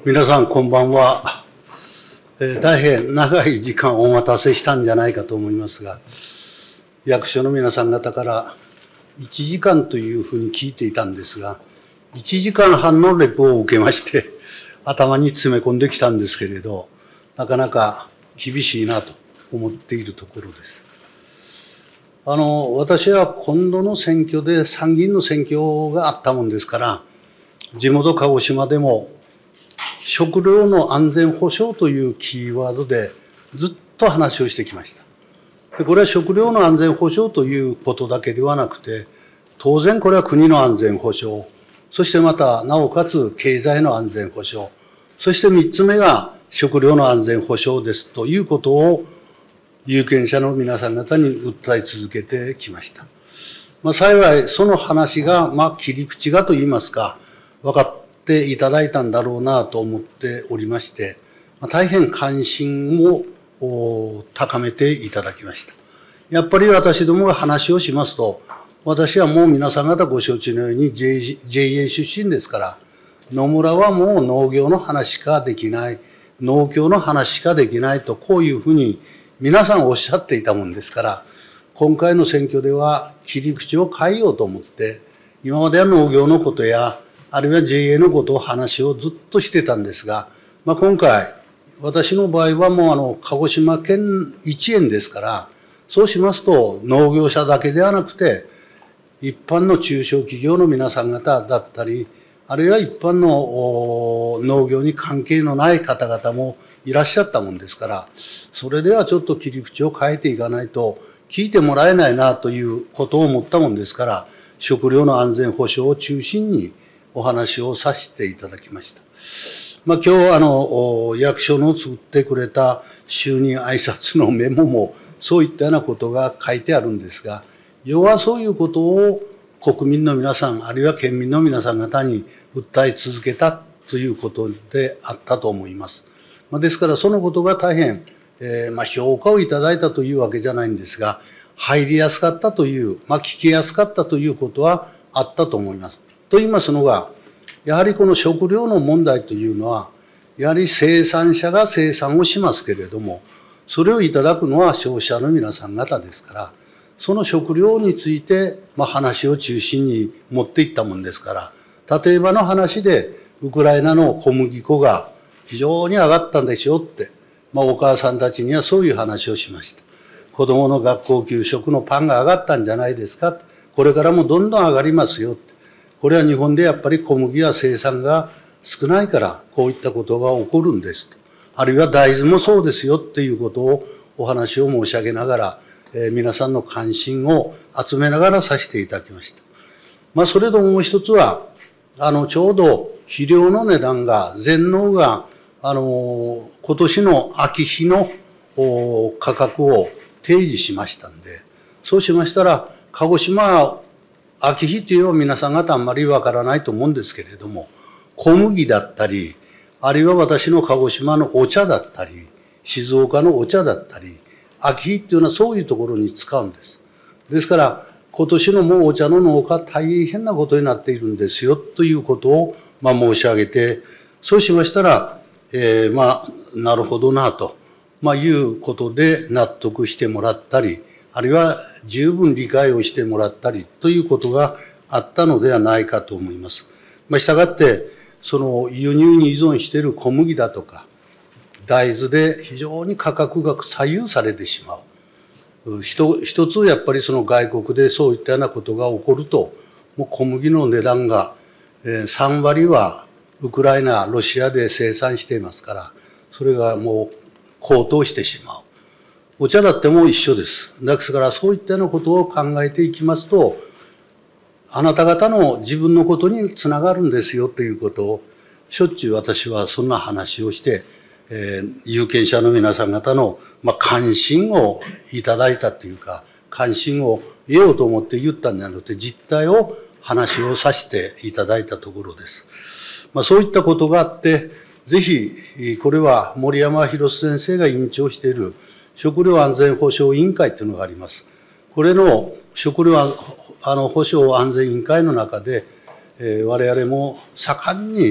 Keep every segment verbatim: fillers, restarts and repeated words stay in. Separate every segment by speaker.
Speaker 1: 皆さんこんばんは、えー、大変長い時間お待たせしたんじゃないかと思いますが、役所の皆さん方からいちじかんというふうに聞いていたんですが、いちじかんはんのレポを受けまして、頭に詰め込んできたんですけれど、なかなか厳しいなと思っているところです。あの、私は今度の選挙で参議院の選挙があったもんですから、地元鹿児島でも食料の安全保障というキーワードでずっと話をしてきました。で、これは食料の安全保障ということだけではなくて、当然これは国の安全保障、そしてまたなおかつ経済の安全保障、そして三つ目が食料の安全保障ですということを有権者の皆さん方に訴え続けてきました。まあ、幸いその話が、まあ、切り口がといいますか、分かっていただいたんだろうなと思っておりまして、まあ、大変関心を高めていただきました。やっぱり私どもが話をしますと、私はもう皆さん方ご承知のように ジェイエー 出身ですから、野村はもう農業の話しかできない、農協の話しかできないと、こういうふうに皆さんおっしゃっていたもんですから、今回の選挙では切り口を変えようと思って、今までは農業のことや、あるいは ジェイエー のことを話をずっとしてたんですが、まあ、今回、私の場合はもうあの、鹿児島県一円ですから、そうしますと農業者だけではなくて、一般の中小企業の皆さん方だったり、あるいは一般の農業に関係のない方々もいらっしゃったもんですから、それではちょっと切り口を変えていかないと、聞いてもらえないなということを思ったもんですから、食料の安全保障を中心にお話をさせていただきました。まあ、今日、あの、役所の作ってくれた就任挨拶のメモも、そういったようなことが書いてあるんですが、要はそういうことを国民の皆さん、あるいは県民の皆さん方に訴え続けたということであったと思います。まあ、ですから、そのことが大変、えー、まあ評価をいただいたというわけじゃないんですが、入りやすかったという、まあ、聞きやすかったということはあったと思います。と言いますのが、やはりこの食料の問題というのは、やはり生産者が生産をしますけれども、それをいただくのは消費者の皆さん方ですから、その食料について、まあ、話を中心に持っていったもんですから、例えばの話で、ウクライナの小麦粉が非常に上がったんでしょって、まあ、お母さんたちにはそういう話をしました。子供の学校給食のパンが上がったんじゃないですか。これからもどんどん上がりますよって。これは日本でやっぱり小麦は生産が少ないから、こういったことが起こるんですと。あるいは大豆もそうですよっていうことをお話を申し上げながら、えー、皆さんの関心を集めながらさせていただきました。まあ、それともう一つは、あの、ちょうど肥料の値段が、全農が、あの、今年の秋肥の価格を提示しましたんで、そうしましたら、鹿児島は秋肥というのは皆さん方あんまりわからないと思うんですけれども、小麦だったり、あるいは私の鹿児島のお茶だったり、静岡のお茶だったり、秋肥っていうのはそういうところに使うんです。ですから、今年のもうお茶の農家大変なことになっているんですよということを、まあ、申し上げて、そうしましたら、えー、まあ、なるほどなと、まあ、いうことで納得してもらったり、あるいは十分理解をしてもらったりということがあったのではないかと思います。まあ、したがって、その輸入に依存している小麦だとか、大豆で非常に価格が左右されてしまう。一一つやっぱりその外国でそういったようなことが起こると、もう小麦の値段がさん割はウクライナ、ロシアで生産していますから、それがもう高騰してしまう。お茶だっても一緒です。ですからそういったようなことを考えていきますと、あなた方の自分のことにつながるんですよということを、しょっちゅう私はそんな話をして、えー、有権者の皆さん方の、まあ、関心をいただいたというか、関心を得ようと思って言ったんじゃなくて、実態を話をさせていただいたところです。まあ、そういったことがあって、ぜひ、これは森山博先生が委員長している食料安全保障委員会というのがあります。これの食料あの保障安全委員会の中で、えー、我々も盛んに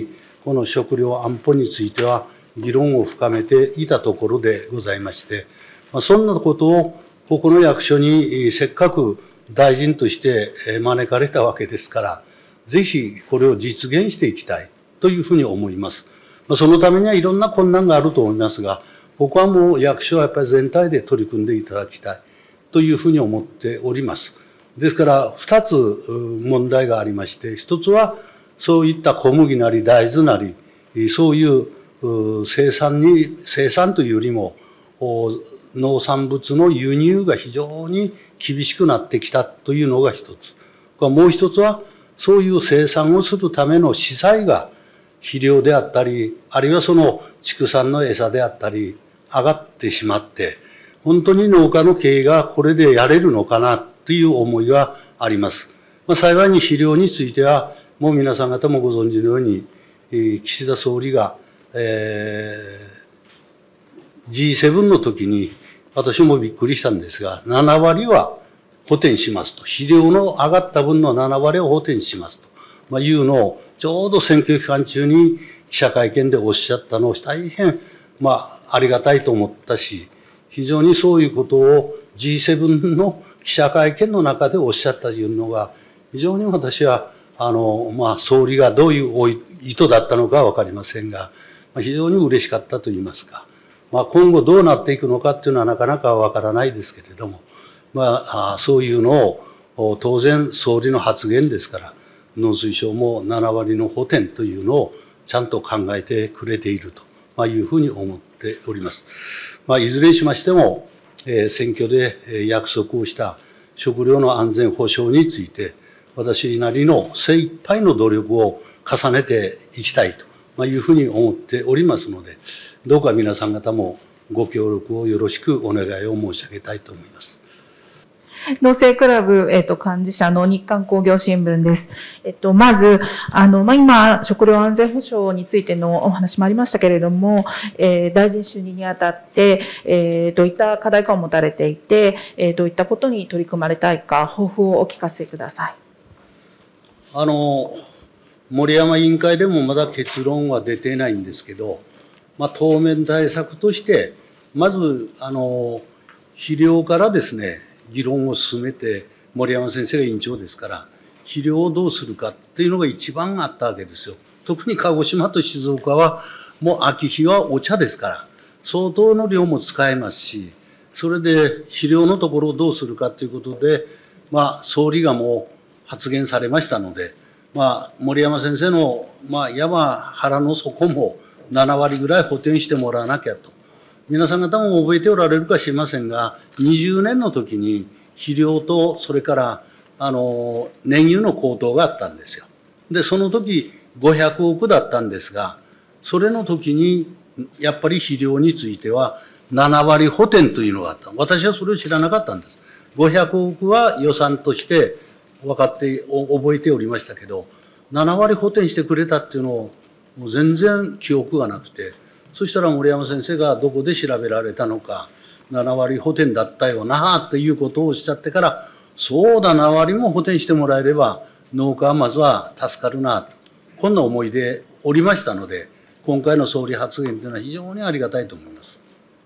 Speaker 1: この食料安保については議論を深めていたところでございまして、まあ、そんなことをここの役所にせっかく大臣として招かれたわけですから、ぜひこれを実現していきたいというふうに思います。まあ、そのためにはいろんな困難があると思いますが、ここはもう役所はやっぱり全体で取り組んでいただきたいというふうに思っております。ですから、二つ問題がありまして、一つはそういった小麦なり大豆なり、そういう生産に、生産というよりも、農産物の輸入が非常に厳しくなってきたというのが一つ。もう一つは、そういう生産をするための資材が肥料であったり、あるいはその畜産の餌であったり、上がってしまって、本当に農家の経営がこれでやれるのかなという思いがあります。まあ、幸いに肥料については、もう皆さん方もご存知のように、岸田総理が、えー、ジーセブン の時に、私もびっくりしたんですが、ななわりは補填しますと。肥料の上がった分のななわりを補填しますと。まあ、いうのを、ちょうど選挙期間中に記者会見でおっしゃったのを大変、まあ、ありがたいと思ったし、非常にそういうことを ジーセブン の記者会見の中でおっしゃったというのが、非常に私は、あの、まあ、総理がどういう意図だったのかはわかりませんが、まあ、非常に嬉しかったと言いますか。まあ、今後どうなっていくのかっていうのはなかなかわからないですけれども、まあ、そういうのを、当然総理の発言ですから、農水省もななわりの補填というのをちゃんと考えてくれているというふうに思っております。まあ、いずれにしましても、えー、選挙で約束をした食料の安全保障について、私なりの精一杯の努力を重ねていきたいというふうに思っておりますので、どうか皆さん方もご協力をよろしくお願いを申し上げたいと思います。
Speaker 2: 農政クラブ、えっと、幹事社の日刊工業新聞です。えっと、まず、あの、まあ、今、食料安全保障についてのお話もありましたけれども、えー、大臣就任にあたって、えー、どういった課題感を持たれていて、えー、どういったことに取り組まれたいか、抱負をお聞かせください。
Speaker 1: あの、森山委員会でもまだ結論は出ていないんですけど、まあ、当面対策として、まず、あの、肥料からですね、議論を進めて、森山先生が委員長ですから、肥料をどうするかっていうのが一番あったわけですよ。特に鹿児島と静岡は、もう秋日はお茶ですから、相当の量も使えますし、それで肥料のところをどうするかということで、まあ、総理がもう発言されましたので、まあ、森山先生の、まあ、山腹の底もななわりぐらい補填してもらわなきゃと。皆さん方も覚えておられるか知りませんが、にじゅうねんの時に肥料と、それから、あの、燃油の高騰があったんですよ。で、その時ごひゃくおくだったんですが、それの時に、やっぱり肥料についてはななわり補填というのがあった。私はそれを知らなかったんです。ごひゃくおくは予算として分かって、覚えておりましたけど、ななわり補填してくれたっていうのを、もう全然記憶がなくて、そしたら森山先生がどこで調べられたのか、ななわり補填だったよなあということをおっしゃってから、そうだ、ななわりも補填してもらえれば、農家はまずは助かるなと、こんな思いでおりましたので、今回の総理発言というのは非常にありがたいと思います。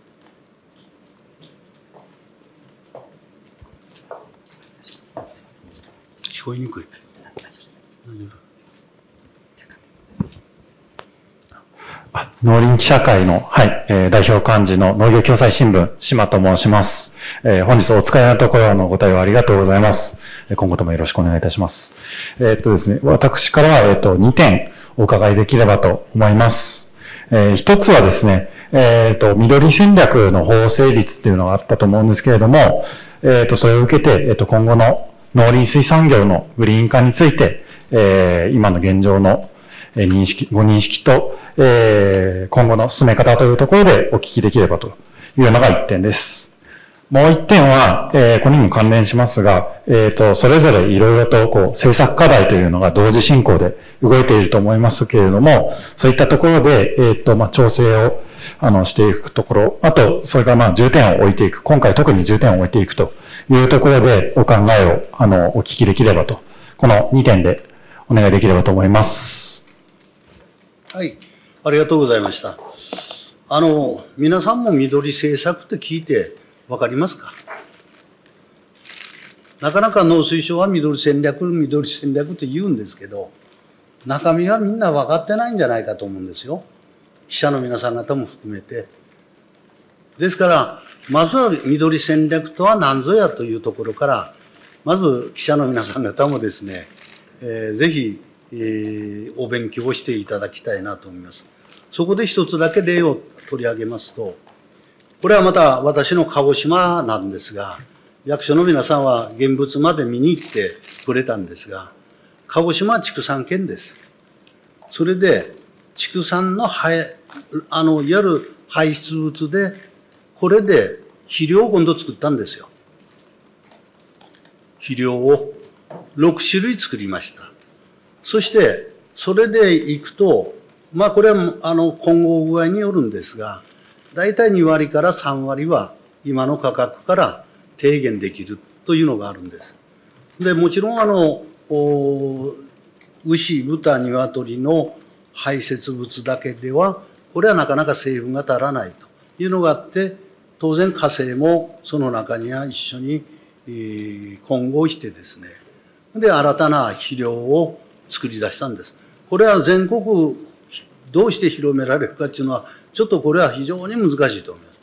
Speaker 1: 聞こえにくい。大丈夫。
Speaker 3: 農林記者会の、はい、えー、代表幹事の農業共済新聞、島と申します。えー、本日お疲れのところのご対応ありがとうございます。今後ともよろしくお願いいたします。えー、っとですね、私からは、えー、っと、にてんお伺いできればと思います。えー、一つはですね、えー、っと、緑戦略の法成立っていうのがあったと思うんですけれども、えー、っと、それを受けて、えー、っと、今後の農林水産業のグリーン化について、えー、今の現状の認識、ご認識と、えー、今後の進め方というところでお聞きできればというのが一点です。もう一点は、えー、ここにも関連しますが、えっと、それぞれいろいろと、こう、政策課題というのが同時進行で動いていると思いますけれども、そういったところで、えっと、まあ、調整を、あの、していくところ、あと、それからまあ、重点を置いていく、今回特に重点を置いていくというところで、お考えを、あの、お聞きできればと、このにてんでお願いできればと思います。
Speaker 1: はい、ありがとうございました。あの、皆さんも緑政策って聞いて分かりますか？なかなか農水省は緑戦略、緑戦略って言うんですけど、中身はみんな分かってないんじゃないかと思うんですよ。記者の皆さん方も含めて。ですから、まずは緑戦略とは何ぞやというところから、まず記者の皆さん方もですね、えー、ぜひ、えー、お勉強をしていただきたいなと思います。そこで一つだけ例を取り上げますと、これはまた私の鹿児島なんですが、役所の皆さんは現物まで見に行ってくれたんですが、鹿児島は畜産県です。それで、畜産の排、あの、いわゆる排出物で、これで肥料を今度作ったんですよ。肥料をろくしゅるい作りました。そして、それでいくと、まあこれはあの混合具合によるんですが、大体にわりからさんわりは今の価格から低減できるというのがあるんです。で、もちろんあの、牛、豚、鶏の排泄物だけでは、これはなかなか成分が足らないというのがあって、当然火星もその中には一緒に混合してですね、で、新たな肥料を作り出したんです。これは全国どうして広められるかっていうのは、ちょっとこれは非常に難しいと思います。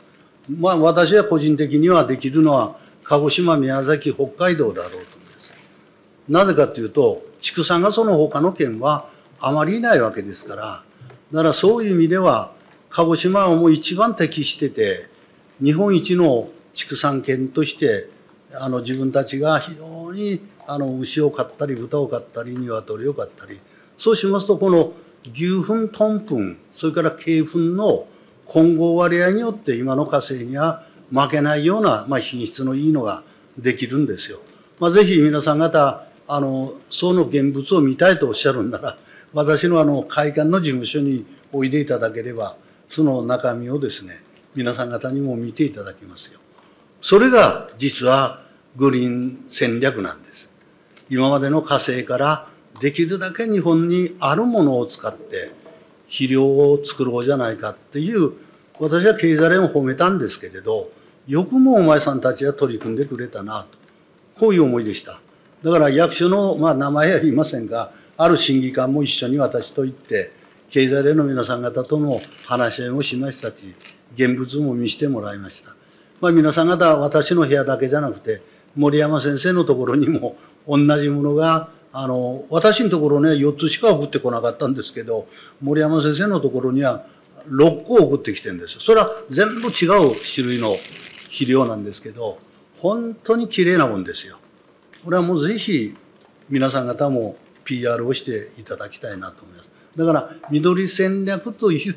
Speaker 1: まあ私は個人的にはできるのは、鹿児島、宮崎、北海道だろうと思います。なぜかというと、畜産がその他の県はあまりいないわけですから、だからそういう意味では、鹿児島はもう一番適してて、日本一の畜産県として、あの自分たちが非常にあの牛を飼ったり、豚を飼ったり、鶏を飼ったり、そうしますと、この牛糞、豚糞、それから鶏糞の混合割合によって今の火星には負けないような、まあ、品質のいいのができるんですよ。まあ、ぜひ皆さん方、あの、その現物を見たいとおっしゃるんなら、私のあの、会館の事務所においでいただければ、その中身をですね、皆さん方にも見ていただきますよ。それが実はグリーン戦略なんです。今までの火星からできるだけ日本にあるものを使って肥料を作ろうじゃないかっていう、私は経済連を褒めたんですけれど、よくもお前さんたちは取り組んでくれたなと。こういう思いでした。だから役所の、まあ名前は言いませんが、ある審議官も一緒に私と行って、経済連の皆さん方との話し合いをしましたし、現物も見せてもらいました。まあ皆さん方、私の部屋だけじゃなくて、森山先生のところにも同じものが、あの、私のところね、よっつしか送ってこなかったんですけど、森山先生のところにはろっこ送ってきてるんですよ。それは全部違う種類の肥料なんですけど、本当に綺麗なもんですよ。これはもうぜひ皆さん方も ピーアール をしていただきたいなと思います。だから緑戦略と言って、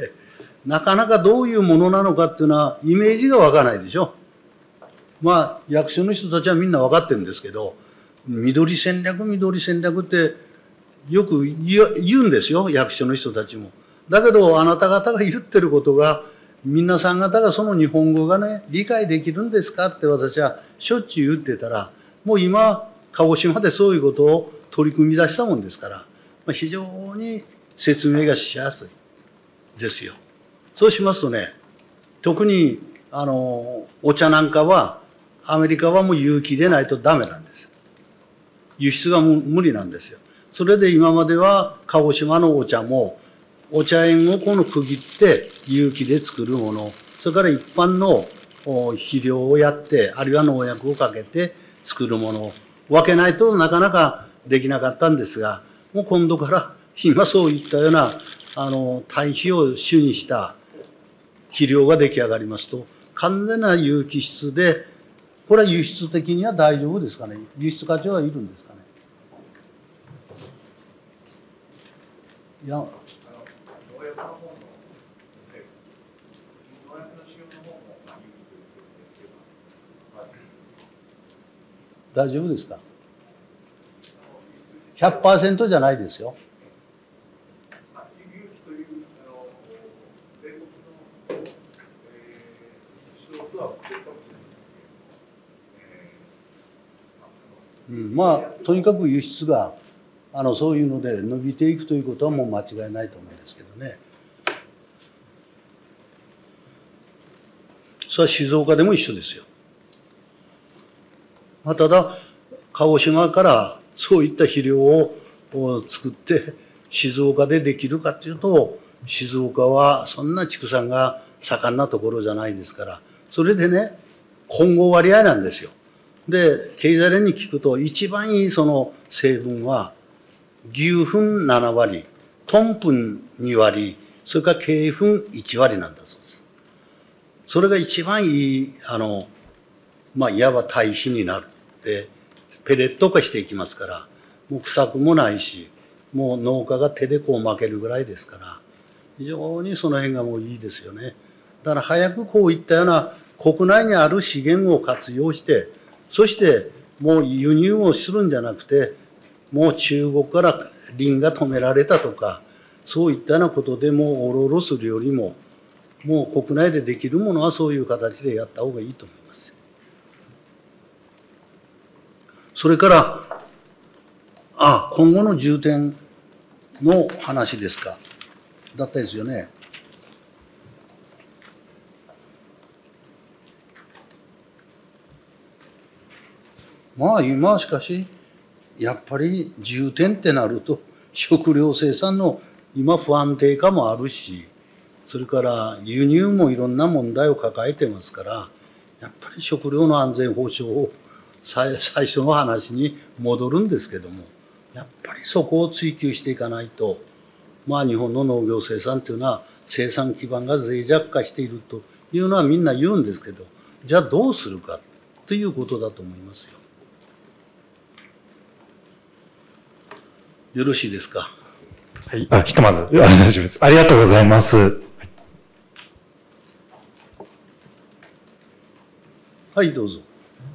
Speaker 1: なかなかどういうものなのかっていうのはイメージがわからないでしょ。まあ役所の人たちはみんな分かってるんですけど、緑戦略、緑戦略ってよく言うんですよ、役所の人たちも。だけど、あなた方が言ってることが、皆さん方がその日本語がね、理解できるんですかって私はしょっちゅう言ってたら、もう今、鹿児島でそういうことを取り組み出したもんですから、まあ、非常に説明がしやすいですよ。そうしますとね、特に、あの、お茶なんかは、アメリカはもう有機でないとダメなんです。輸出が無理なんですよ。それで今までは鹿児島のお茶も、お茶園をこの区切って有機で作るもの、それから一般の肥料をやって、あるいは農薬をかけて作るものを分けないとなかなかできなかったんですが、もう今度から今そういったような、あの、堆肥を主にした肥料が出来上がりますと、完全な有機質で、これは輸出的には大丈夫ですかね。輸出価値はいるんですかね。いや、大丈夫ですか。 ひゃくパーセント じゃないですよ。うん、まあとにかく輸出があのそういうので伸びていくということはもう間違いないと思うんですけどね。それは静岡でも一緒ですよ。まあ、ただ鹿児島からそういった肥料を作って静岡でできるかというと、静岡はそんな畜産が盛んなところじゃないですから、それでね、混合割合なんですよ。で、経済連に聞くと一番いいその成分は牛糞ななわり、豚糞にわり、それから鶏糞いちわりなんだそうです。それが一番いい、あの、まあ、いわば堆肥になる。で、ペレット化していきますから、もう不作もないし、もう農家が手でこう負けるぐらいですから、非常にその辺がもういいですよね。だから早くこういったような国内にある資源を活用して、そしてもう輸入をするんじゃなくて、もう中国から林が止められたとか、そういったようなことでもうおろおろするよりも、もう国内でできるものはそういう形でやった方がいいと思います。それから、あ、今後の重点の話ですか。だったですよね。まあ今しかし、やっぱり重点ってなると、食料生産の今不安定化もあるし、それから輸入もいろんな問題を抱えてますから、やっぱり食料の安全保障を最初の話に戻るんですけども、やっぱりそこを追求していかないと、まあ日本の農業生産というのは生産基盤が脆弱化しているというのはみんな言うんですけど、じゃあどうするかということだと思いますよ。よろしいですか。
Speaker 3: はい。あ、ひとまず、大丈夫です。ありがとうございます。
Speaker 1: はい、どうぞ。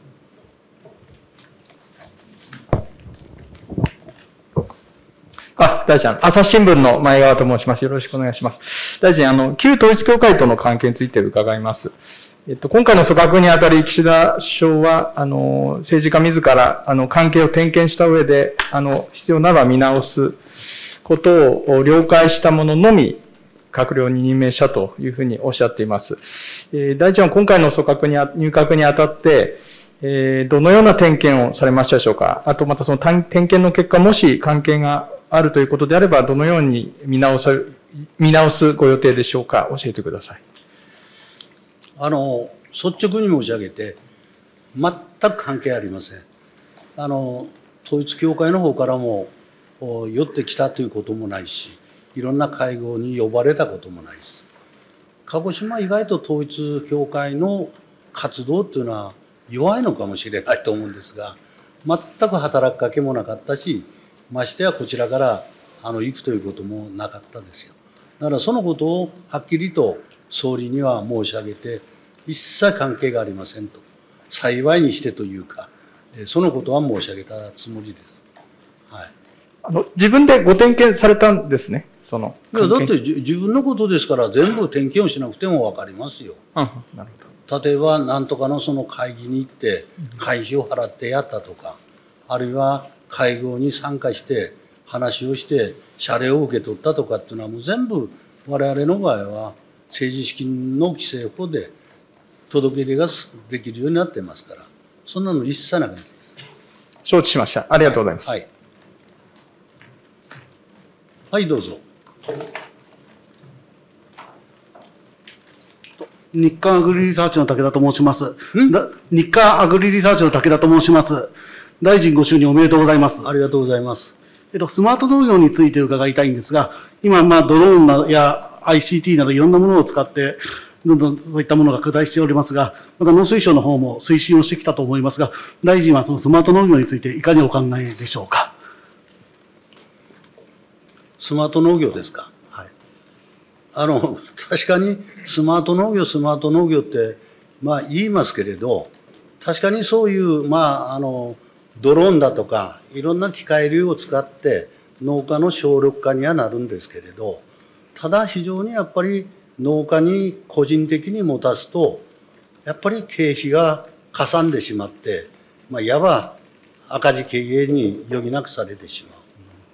Speaker 4: あ、大臣、朝日新聞の前川と申します。よろしくお願いします。大臣、あの、旧統一教会との関係について伺います。えっと、今回の組閣にあたり、岸田首相は、あの、政治家自ら、あの、関係を点検した上で、あの、必要ならば見直すことを了解したもののみ、閣僚に任命したというふうにおっしゃっています。えー、大臣は今回の組閣に、入閣にあたって、えー、どのような点検をされましたでしょうか。あと、またその点検の結果、もし関係があるということであれば、どのように見直さ、見直すご予定でしょうか。教えてください。
Speaker 1: あの、率直に申し上げて、全く関係ありません。あの、統一教会の方からも寄ってきたということもないし、いろんな会合に呼ばれたこともないです。鹿児島は意外と統一教会の活動っていうのは弱いのかもしれないと思うんですが、全く働きかけもなかったし、ましてやこちらからあの行くということもなかったですよ。だからそのことをはっきりと総理には申し上げて、一切関係がありませんと。幸いにしてというか、そのことは申し上げたつもりです。はい。
Speaker 4: あの、自分でご点検されたんですね。その。
Speaker 1: いや、だって自分のことですから全部点検をしなくてもわかりますよ。
Speaker 4: うん、なるほ
Speaker 1: ど。例えば何とかのその会議に行って会費を払ってやったとか、あるいは会合に参加して話をして謝礼を受け取ったとかっていうのはもう全部我々の場合は政治資金の規正法で届け出ができるようになってますから、そんなの一切な感じです。
Speaker 4: 承知しました。ありがとうございます。
Speaker 1: はい。はい、はい、どうぞ。
Speaker 5: 日刊アグリリサーチの武田と申します。日刊アグリリサーチの武田と申します。大臣ご就任おめでとうございます。
Speaker 1: ありがとうございます。
Speaker 5: えっと、スマート農業について伺いたいんですが、今、まあ、ドローンや アイシーティー などいろんなものを使って、どんどんそういったものが拡大しておりますが、また農水省の方も推進をしてきたと思いますが、大臣はそのスマート農業についていかにお考えでしょうか。
Speaker 1: スマート農業ですか。はい。あの、確かにスマート農業、スマート農業って、まあ言いますけれど、確かにそういう、まあ、あの、ドローンだとか、いろんな機械類を使って農家の省力化にはなるんですけれど、ただ非常にやっぱり農家に個人的に持たすと、やっぱり経費がかさんでしまって、まあ、いわば赤字経営に余儀なくされてしまう。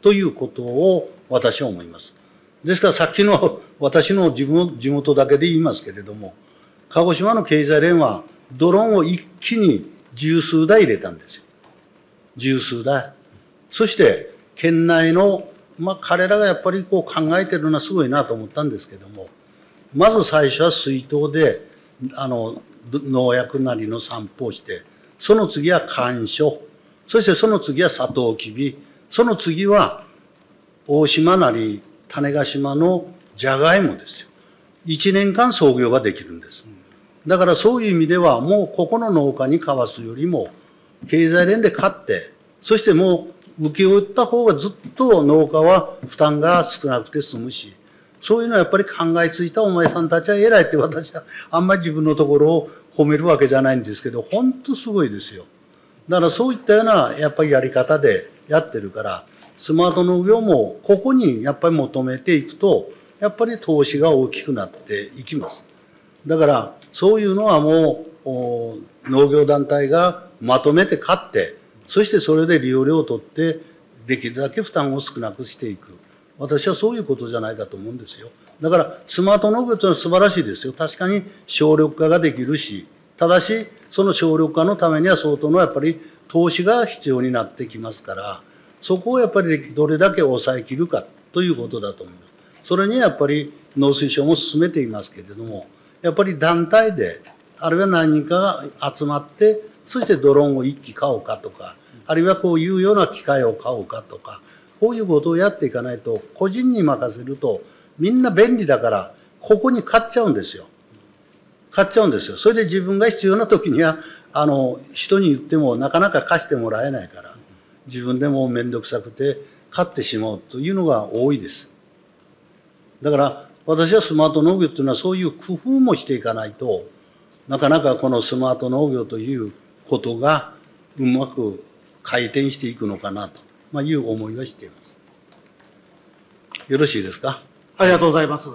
Speaker 1: ということを私は思います。ですからさっきの私の地元だけで言いますけれども、鹿児島の経済連はドローンを一気に十数台入れたんですよ。十数台。そして県内の、まあ彼らがやっぱりこう考えてるのはすごいなと思ったんですけども、まず最初は水筒で、あの、農薬なりの散布をして、その次は甘蔗、そしてその次はサトウキビ、その次は大島なり種子島のジャガイモですよ。一年間操業ができるんです。だからそういう意味では、もうここの農家に買わすよりも、経済連で買って、そしてもう請け負った方がずっと農家は負担が少なくて済むし、そういうのはやっぱり考えついたお前さんたちは偉いって私はあんまり自分のところを褒めるわけじゃないんですけど、本当すごいですよ。だからそういったようなやっぱりやり方でやってるから、スマート農業もここにやっぱり求めていくと、やっぱり投資が大きくなっていきます。だからそういうのはもう農業団体がまとめて買って、そしてそれで利用料を取って、できるだけ負担を少なくしていく。私はそういうことじゃないかと思うんですよ。だからスマート農業というのは素晴らしいですよ。確かに省力化ができるし、ただしその省力化のためには相当のやっぱり投資が必要になってきますから、そこをやっぱりどれだけ抑えきるかということだと思います。それにやっぱり農水省も進めていますけれども、やっぱり団体で、あるいは何人かが集まって、そしてドローンを一機買おうかとか、あるいはこういうような機械を買おうかとか、こういうことをやっていかないと、個人に任せると、みんな便利だから、ここに買っちゃうんですよ。買っちゃうんですよ。それで自分が必要な時には、あの、人に言ってもなかなか貸してもらえないから、自分でもめんどくさくて買ってしまうというのが多いです。だから、私はスマート農業というのはそういう工夫もしていかないと、なかなかこのスマート農業ということがうまく回転していくのかなと、まあ、いう思いはしています。よろしいですか。
Speaker 5: ありがとうございます。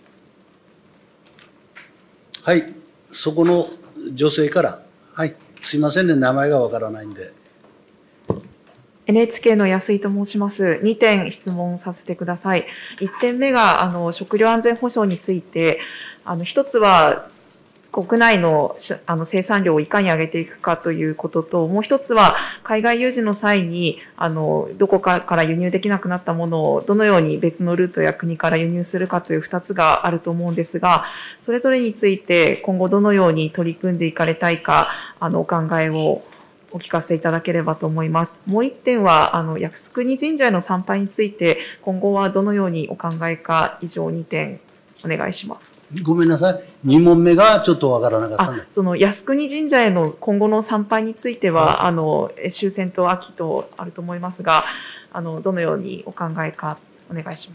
Speaker 1: はい。そこの女性から。はい。すいませんね。名前がわからないんで。
Speaker 2: エヌエイチケー の安井と申します。にてん質問させてください。いってんめが、あの、食料安全保障について、あの、一つは、国内のあの生産量をいかに上げていくかということと、もう一つは海外有事の際に、あの、どこかから輸入できなくなったものをどのように別のルートや国から輸入するかという二つがあると思うんですが、それぞれについて今後どのように取り組んでいかれたいか、あの、お考えをお聞かせいただければと思います。もう一点は、あの、靖国神社への参拝について、今後はどのようにお考えか、以上にてんお願いします。
Speaker 1: ごめんなさい。に問目がちょっとわからなかったんで。
Speaker 2: あ、その靖国神社への今後の参拝については、はい、あの、終戦と秋とあると思いますが、あの、どのようにお考えか、お願いします。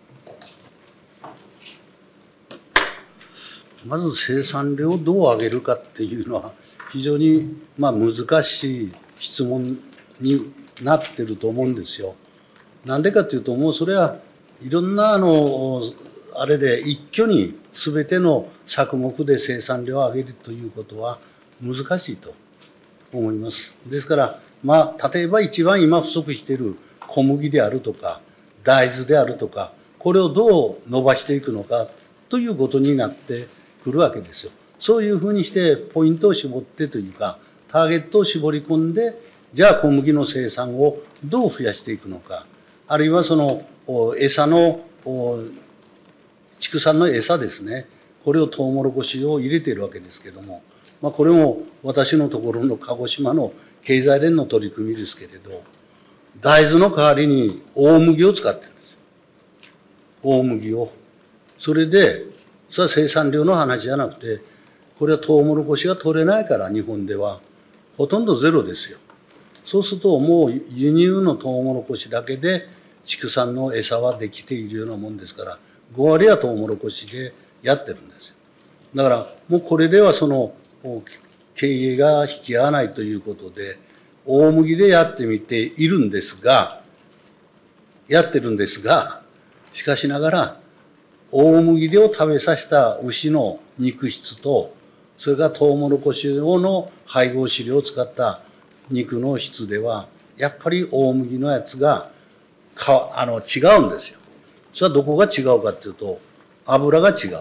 Speaker 1: まず生産量をどう上げるかっていうのは、非常に、まあ、難しい質問になってると思うんですよ。なんでかっていうと、もうそれはいろんな、あの、あれで一挙に全ての作目で生産量を上げるということは難しいと思います。ですから、まあ、例えば一番今不足している小麦であるとか、大豆であるとか、これをどう伸ばしていくのかということになってくるわけですよ。そういうふうにしてポイントを絞ってというか、ターゲットを絞り込んで、じゃあ小麦の生産をどう増やしていくのか、あるいはその餌の畜産の餌ですね。これをトウモロコシを入れているわけですけども、まあこれも私のところの鹿児島の経済連の取り組みですけれど、大豆の代わりに大麦を使ってるんですよ。大麦を。それで、それは生産量の話じゃなくて、これはトウモロコシが取れないから日本では、ほとんどゼロですよ。そうするともう輸入のトウモロコシだけで畜産の餌はできているようなもんですから、ご割はトウモロコシでやってるんですよ。だからもうこれではその経営が引き合わないということで、大麦でやってみているんですが、やってるんですが、しかしながら、大麦を食べさせた牛の肉質と、それからトウモロコシの配合飼料を使った肉の質では、やっぱり大麦のやつがかあの違うんですよ。それはどこが違うかっていうと、油が違う。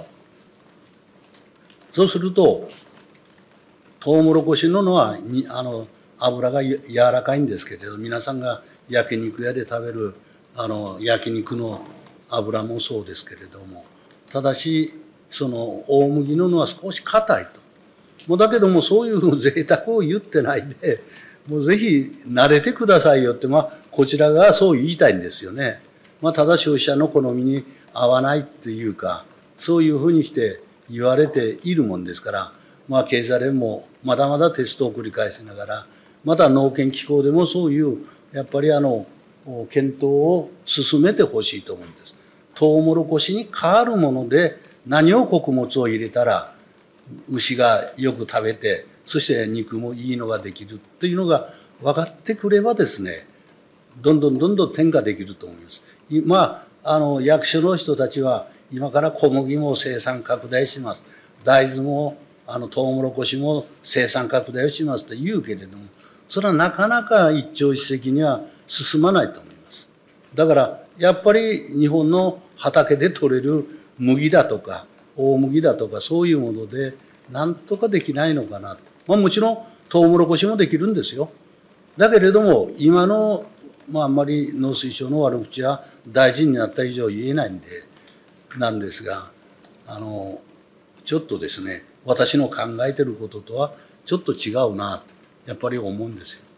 Speaker 1: そうすると、トウモロコシののはにあの油が柔らかいんですけれど、皆さんが焼肉屋で食べるあの焼肉の油もそうですけれども、ただしその大麦ののは少し硬いと。もうだけどもそういう贅沢を言ってないで、もうぜひ慣れてくださいよって、まあこちらがそう言いたいんですよね。まあただ消費者の好みに合わないっていうか、そういうふうにして言われているもんですから、まあ経済連もまだまだテストを繰り返しながら、また農研機構でもそういうやっぱりあの検討を進めてほしいと思うんです。トウモロコシに変わるもので何を穀物を入れたら牛がよく食べて、そして肉もいいのができるっていうのが分かってくればですね、どんどんどんどん転嫁できると思います。今あの役所の人たちは今から小麦も生産拡大します、大豆もあのトウモロコシも生産拡大をしますと言うけれども、それはなかなか一朝一夕には進まないと思います。だからやっぱり日本の畑で採れる麦だとか大麦だとかそういうものでなんとかできないのかなと。まあもちろんトウモロコシもできるんですよ。だけれども今のまああんまり農水省の悪口は大臣になった以上言えないんでなんですが、あのちょっとですね、私の考えてることとはちょっと違うなとやっぱり思うんですよ。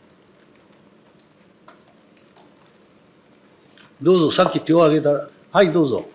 Speaker 1: どうぞ、さっき手を挙げた、はいどうぞ。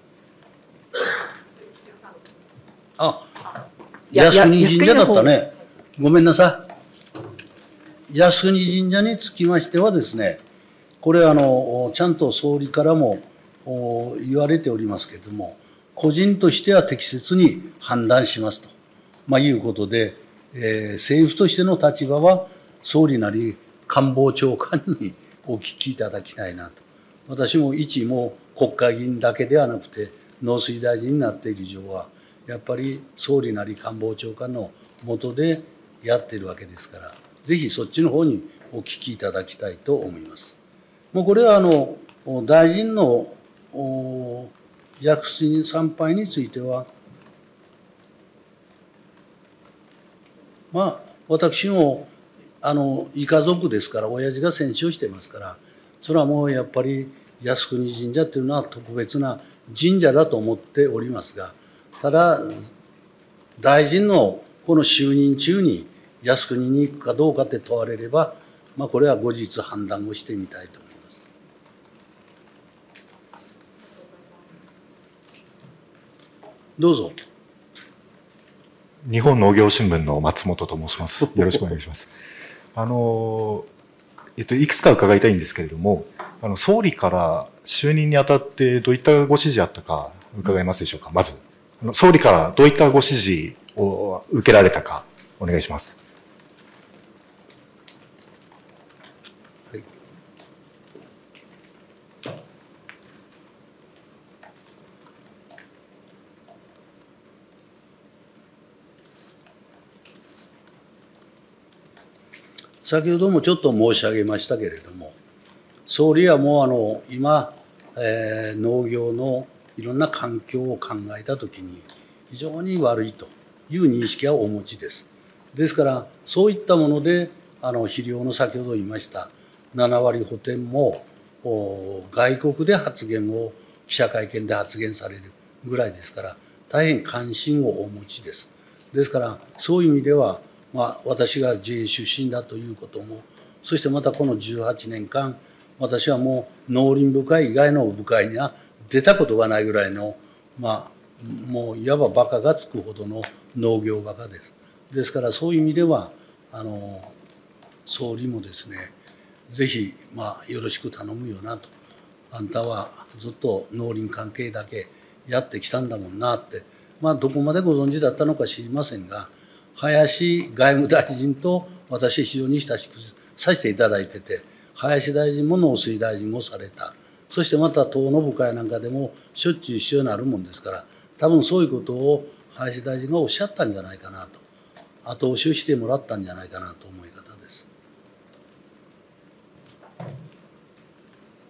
Speaker 1: あ、靖国神社だったね。ごめんなさい。靖国神社につきましてはですね、これあのちゃんと総理からも言われておりますけれども、個人としては適切に判断しますと、まあ、いうことで、えー、政府としての立場は総理なり官房長官にお聞きいただきたいなと。私も一も国会議員だけではなくて農水大臣になっている以上はやっぱり総理なり官房長官の下でやっているわけですから、ぜひそっちの方にお聞きいただきたいと思います。もうこれはあの大臣の薬水参拝については、まあ私もあの異家族ですから、親父が戦死をしてますから、それはもうやっぱり靖国神社というのは特別な神社だと思っておりますが、ただ大臣のこの就任中に靖国に行くかどうかって問われれば、まあこれは後日判断をしてみたいと思います。どうぞ。
Speaker 6: 日本農業新聞の松本と申します。よろしくお願いします。あの、えっと、いくつか伺いたいんですけれども、あの、総理から就任にあたってどういったご指示あったか伺えますでしょうか。まず、あの総理からどういったご指示を受けられたかお願いします。
Speaker 1: はい、先ほどもちょっと申し上げましたけれども、総理はもうあの今、えー、農業のいろんな環境を考えたときに非常に悪いという認識はお持ちです。ですからそういったものであの肥料の先ほど言いましたなな割補填も外国で発言を記者会見で発言されるぐらいですから、大変関心をお持ちです。ですからそういう意味では、まあ、私が ジェーエー 出身だということも、そしてまたこのじゅうはちねんかん私はもう農林部会以外の部会には出たことがないぐらいの、まあ、もういわばバカがつくほどの農業バカです。ですからそういう意味ではあの総理もですね、ぜひ、まあ、よろしく頼むよなと。あんたはずっと農林関係だけやってきたんだもんなって、まあ、どこまでご存知だったのか知りませんが、林外務大臣と私非常に親しくさせていただいてて、林大臣も農水大臣もされた。そしてまた党の部会なんかでもしょっちゅう一緒になるもんですから、多分そういうことを林大臣がおっしゃったんじゃないかなと、後押しをしてもらったんじゃないかなと思い方です。
Speaker 6: あ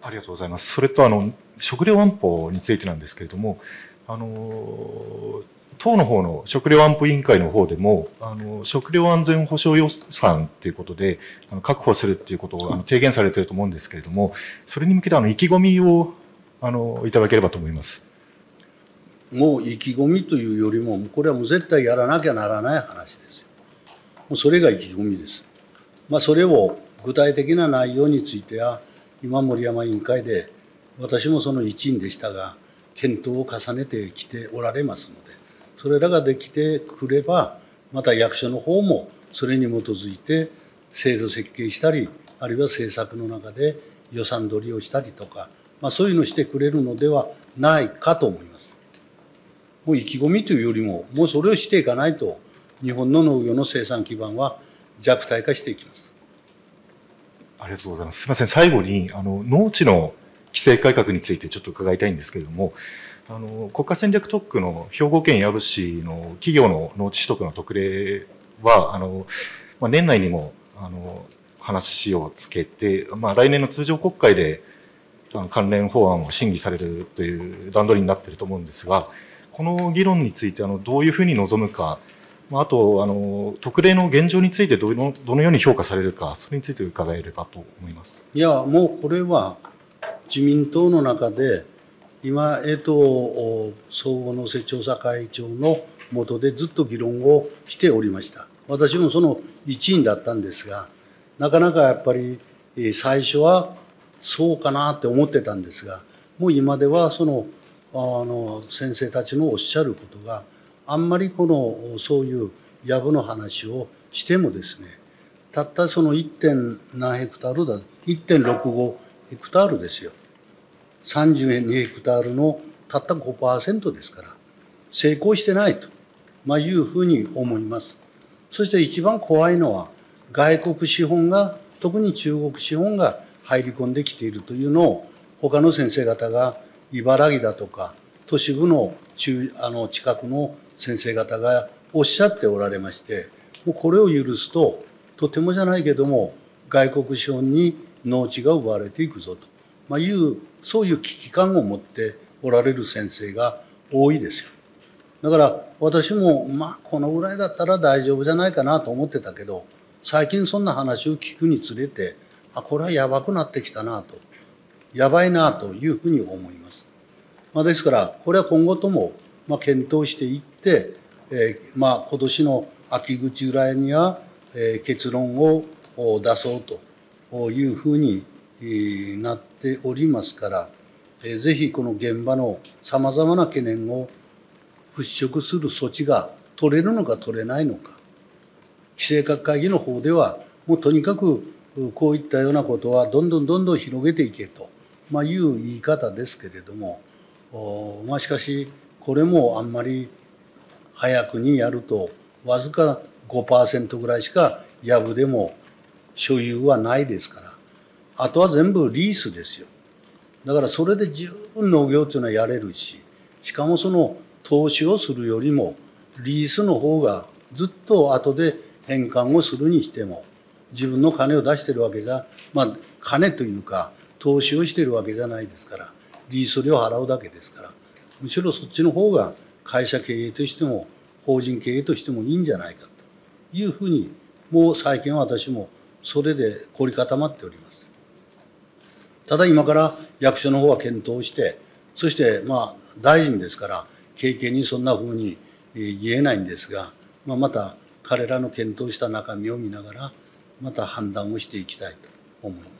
Speaker 6: ありがとうございます。それと、あの、食料安保についてなんですけれども、あの、党の方の食料安保委員会の方でも、あの、食料安全保障予算ということで、あの、確保するっていうことを、あの、提言されていると思うんですけれども、それに向けて、あの、意気込みを、あの、いただければと思います。
Speaker 1: もう意気込みというよりも、これはもう絶対やらなきゃならない話ですよ。もうそれが意気込みです。まあ、それを具体的な内容については、今、森山委員会で、私もその一員でしたが、検討を重ねてきておられますので、それらができてくれば、また役所の方もそれに基づいて制度設計したり、あるいは政策の中で予算取りをしたりとか、まあ、そういうのをしてくれるのではないかと思います。もう意気込みというよりも、もうそれをしていかないと、日本の農業の生産基盤は弱体化していきます。
Speaker 6: ありがとうございます。すみません。最後に、あの、農地の規制改革についてちょっと伺いたいんですけれども、あの、国家戦略特区の兵庫県養父市の企業の農地取得の特例は、あの、まあ、年内にも、あの、話をつけて、まあ、来年の通常国会で、あの関連法案を審議されるという段取りになっていると思うんですが、この議論について、あの、どういうふうに臨むか、あと、あの、特例の現状についてどの、どのように評価されるか、それについて伺えればと思います。
Speaker 1: いや、もうこれは、自民党の中で、今、えっと、総合農政調査会長の下でずっと議論をしておりました。私もその一員だったんですが、なかなかやっぱり、最初はそうかなって思ってたんですが、もう今ではその、あの、先生たちのおっしゃることが、あんまりこの、そういうやぶの話をしてもですね、たったその いってん 何ヘクタールだ、いってんろくごヘクタールですよ。さんじゅうにヘクタールのたった ごパーセント ですから、成功してないと、まあ、いうふうに思います。そして一番怖いのは、外国資本が、特に中国資本が入り込んできているというのを、他の先生方が、茨城だとか、都市部の中あの近くの先生方がおっしゃっておられまして、もうこれを許すと、とてもじゃないけども、外国資本に農地が奪われていくぞと、まあ、いう、そういう危機感を持っておられる先生が多いですよ。だから私も、まあ、このぐらいだったら大丈夫じゃないかなと思ってたけど、最近そんな話を聞くにつれて、あ、これはやばくなってきたなと、やばいなというふうに思います。まあ、ですから、これは今後とも、まあ、検討していって、えー、まあ、今年の秋口ぐらいには、えー、結論を出そうというふうになっておりますから、えー、ぜひこの現場のさまざまな懸念を払拭する措置が取れるのか取れないのか。規制各会議の方では、もうとにかくこういったようなことはどんどんどんどん広げていけと、まあ、いう言い方ですけれども、まあ、しかし、これもあんまり早くにやると、わずか ごパーセント ぐらいしかやぶでも所有はないですから、あとは全部リースですよ。だからそれで十分農業っていうのはやれるし、しかもその投資をするよりも、リースの方がずっと後で返還をするにしても、自分の金を出してるわけじゃ、まあ、金というか、投資をしてるわけじゃないですから、リース料を払うだけですから、むしろそっちの方が会社経営としても、法人経営としてもいいんじゃないかというふうに、もう最近は私もそれで凝り固まっております。ただ今から役所の方は検討して、そしてまあ大臣ですから、経験にそんなふうに言えないんですが、まあ、また彼らの検討した中身を見ながら、また判断をしていきたいと思います。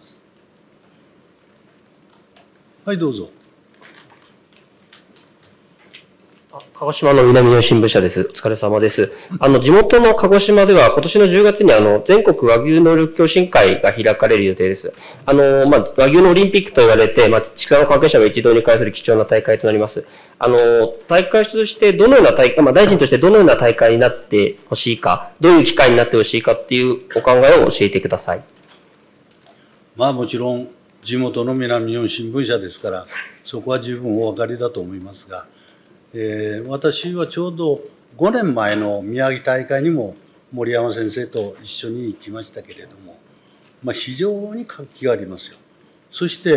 Speaker 1: はい、どうぞ。
Speaker 7: 鹿児島の南の新聞社です。お疲れ様です。あの、地元の鹿児島では今年のじゅうがつにあの、全国和牛能力共進会が開かれる予定です。あの、まあ、和牛のオリンピックと言われて、まあ、畜産の関係者が一堂に会する貴重な大会となります。あの、大会としてどのような大会、まあ、大臣としてどのような大会になってほしいか、どういう機会になってほしいかっていうお考えを教えてください。
Speaker 1: まあ、もちろん、地元の南日本新聞社ですから、そこは十分お分かりだと思いますが、えー、私はちょうどごねんまえの宮城大会にも森山先生と一緒に行きましたけれども、まあ、非常に活気がありますよ。そして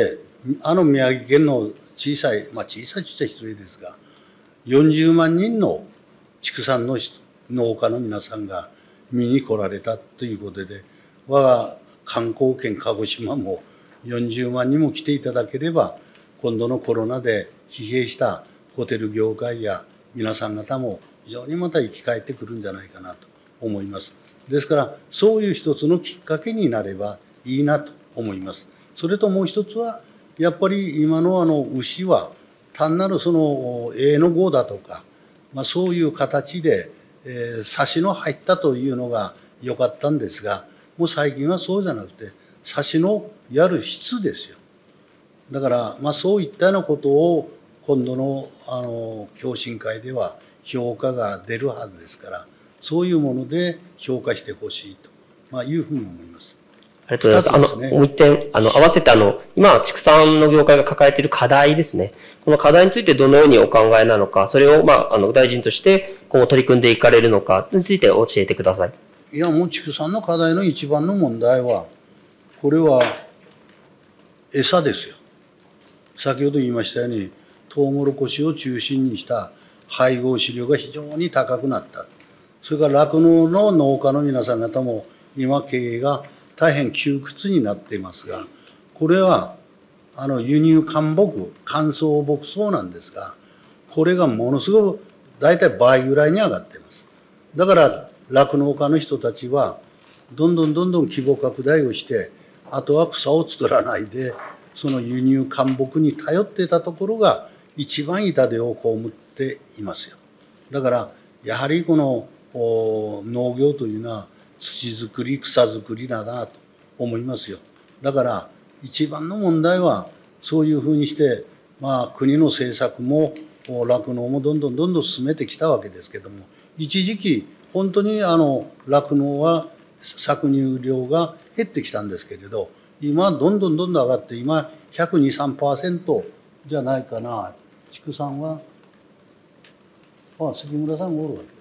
Speaker 1: あの宮城県の小さい、まあ小さい小さい失礼ですが、よんじゅうまんにんの畜産の農家の皆さんが見に来られたということで、我が観光県鹿児島もよんじゅうまんにんも来ていただければ、今度のコロナで疲弊したホテル業界や皆さん方も非常にまた生き返ってくるんじゃないかなと思います。ですから、そういう一つのきっかけになればいいなと思います。それともう一つは、やっぱり今のあの牛は、単なるその営の号だとか、まあ、そういう形で、えー、差しの入ったというのが良かったんですが、もう最近はそうじゃなくて、差しのやる質ですよ。だから、まあ、そういったようなことを今度のあの共進会では評価が出るはずですから、そういうもので評価してほしいと、まあ、いうふうに思います。
Speaker 7: ありがとうございます。あの、もう一点、あの、合わせてあの、今、畜産の業界が抱えている課題ですね。この課題についてどのようにお考えなのか、それを、まあ、あの、大臣として今後取り組んでいかれるのかについて教えてください。
Speaker 1: いや、もう畜産の課題の一番の問題は、これは、餌ですよ。先ほど言いましたように、トウモロコシを中心にした配合飼料が非常に高くなった。それから酪農の農家の皆さん方も、今経営が大変窮屈になっていますが、これは、あの、輸入乾木、乾燥牧草なんですが、これがものすごく、大体倍ぐらいに上がっています。だから、酪農家の人たちは、どんどんどんどん規模拡大をして、あとは草を作らないで、その輸入乾木に頼っていたところが、一番痛手を被っていますよ。だから、やはりこの農業というのは、土作り、草作りだなと思いますよ。だから、一番の問題は、そういうふうにして、まあ、国の政策も、酪農もどんどんどんどん進めてきたわけですけども、一時期、本当にあの、酪農は搾乳量が減ってきたんですけれど、今、どんどんどんどん上がって、今、ひゃくにじゅうさんパーセント じゃないかな。畜産は、あ、杉村さんがおるわけ。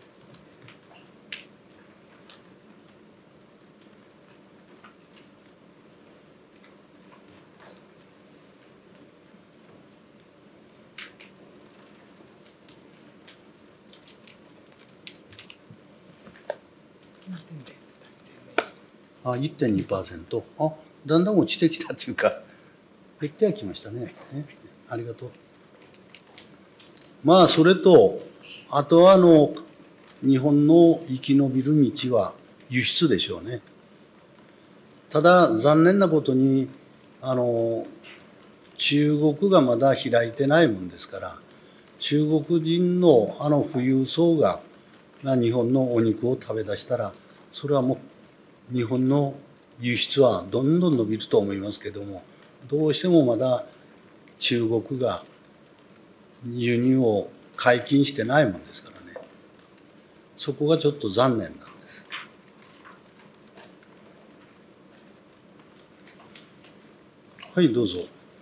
Speaker 1: あ、いってんにパーセント。あ、だんだん落ちてきたというか、減ってはきましたね。ね、ありがとう。まあ、それと、あとは、あの、日本の生き延びる道は輸出でしょうね。ただ、残念なことに、あの、中国がまだ開いてないもんですから、中国人のあの富裕層が、日本のお肉を食べ出したら、それはもう、日本の輸出はどんどん伸びると思いますけども、どうしてもまだ中国が輸入を解禁してないもんですからね。そこがちょっと残念なんです。はい、どうぞ。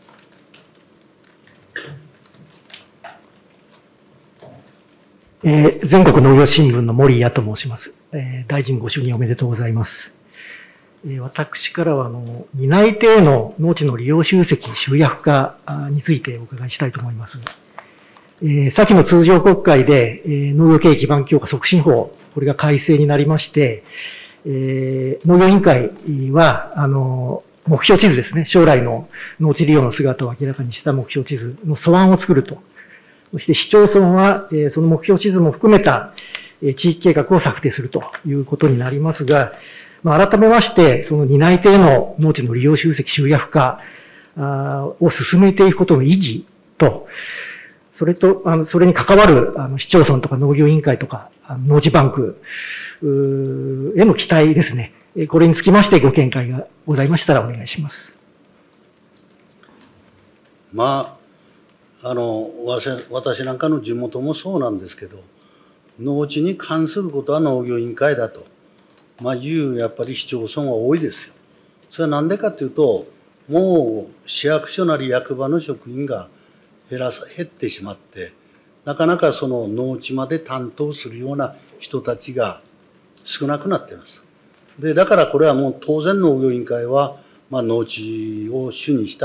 Speaker 8: えー、全国農業新聞の森谷と申します。えー、大臣ご就任おめでとうございます。えー、私からは、あの、担い手への農地の利用集積集約化についてお伺いしたいと思います。えー、先の通常国会で、えー、農業経営基盤強化促進法、これが改正になりまして、えー、農業委員会は、あの、目標地図ですね。将来の農地利用の姿を明らかにした目標地図の素案を作ると。そして市町村は、えー、その目標地図も含めた、えー、地域計画を策定するということになりますが、まあ、改めまして、その担い手への農地の利用集積集約化を進めていくことの意義と、それと、あの、それに関わる、あの、市町村とか農業委員会とか、農地バンクへの期待ですね。これにつきましてご見解がございましたらお願いします。
Speaker 1: まあ、あの、私なんかの地元もそうなんですけど、農地に関することは農業委員会だと、まあ、いうやっぱり市町村は多いですよ。それはなんでかというと、もう市役所なり役場の職員が減らさ、減ってしまって、なかなかその農地まで担当するような人たちが少なくなっています。で、だからこれはもう当然農業委員会は、まあ農地を主にした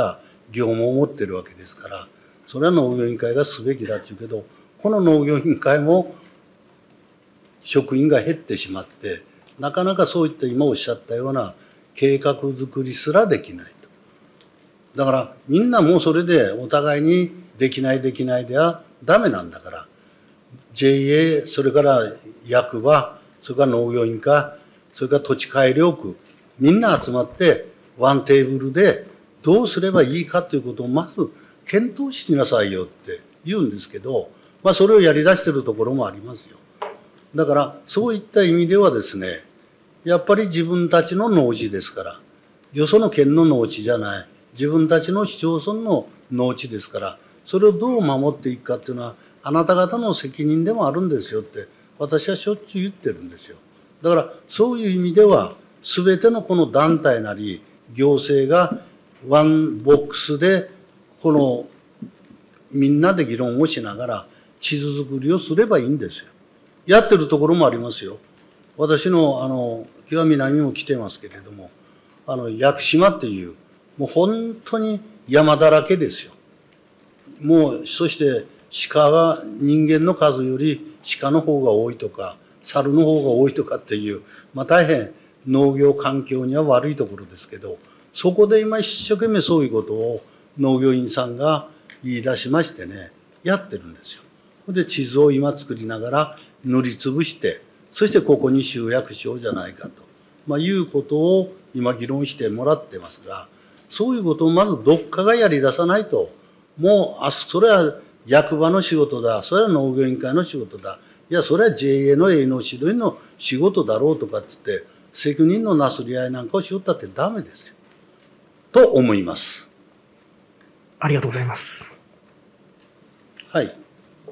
Speaker 1: 業務を持ってるわけですから、それは農業委員会がすべきだっていうけど、この農業委員会も職員が減ってしまって、なかなかそういった今おっしゃったような計画作りすらできないと。だからみんなもうそれでお互いにできないできないではダメなんだから、ジェイエー、それから役場、それから農業委員会、それから土地改良区、みんな集まってワンテーブルでどうすればいいかということをまず検討しなさいよって言うんですけど、まあそれをやり出してるところもありますよ。だからそういった意味ではですね、やっぱり自分たちの農地ですから、よその県の農地じゃない、自分たちの市町村の農地ですから、それをどう守っていくかっていうのは、あなた方の責任でもあるんですよって、私はしょっちゅう言ってるんですよ。だからそういう意味では、すべてのこの団体なり、行政がワンボックスで、このみんなで議論をしながら、地図作りをすればいいんですよ。やってるところもありますよ。私の、あの、日は南も来てますけれども、あの、屋久島っていう、もう本当に山だらけですよ。もう、そして鹿は人間の数より鹿の方が多いとか、猿の方が多いとかっていう、まあ大変農業環境には悪いところですけど、そこで今一生懸命そういうことを農業員さんが言い出しましてね、やってるんですよ。で、地図を今作りながら塗りつぶして、そしてここに集約しようじゃないかと、まあ、いうことを今議論してもらってますが、そういうことをまずどっかがやり出さないと、もう、あ、それは役場の仕事だ、それは農業委員会の仕事だ、いや、それは ジェイエー の営農指導員の仕事だろうとかって言って、責任のなすり合いなんかをしよったってダメですよ。と思います。
Speaker 8: ありがとうございます。
Speaker 1: はい。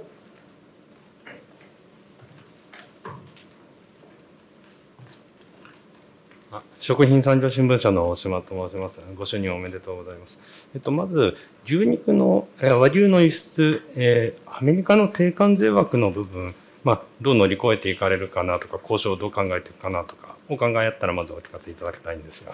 Speaker 9: 食品産業新聞社の大島と申します。ご就任おめでとうございます。えっと、まず、牛肉の、和牛の輸出、えー、アメリカの低関税枠の部分、まあ、どう乗り越えていかれるかなとか、交渉をどう考えていくかなとか、お考えあったらまずお聞かせいただきたいんですが。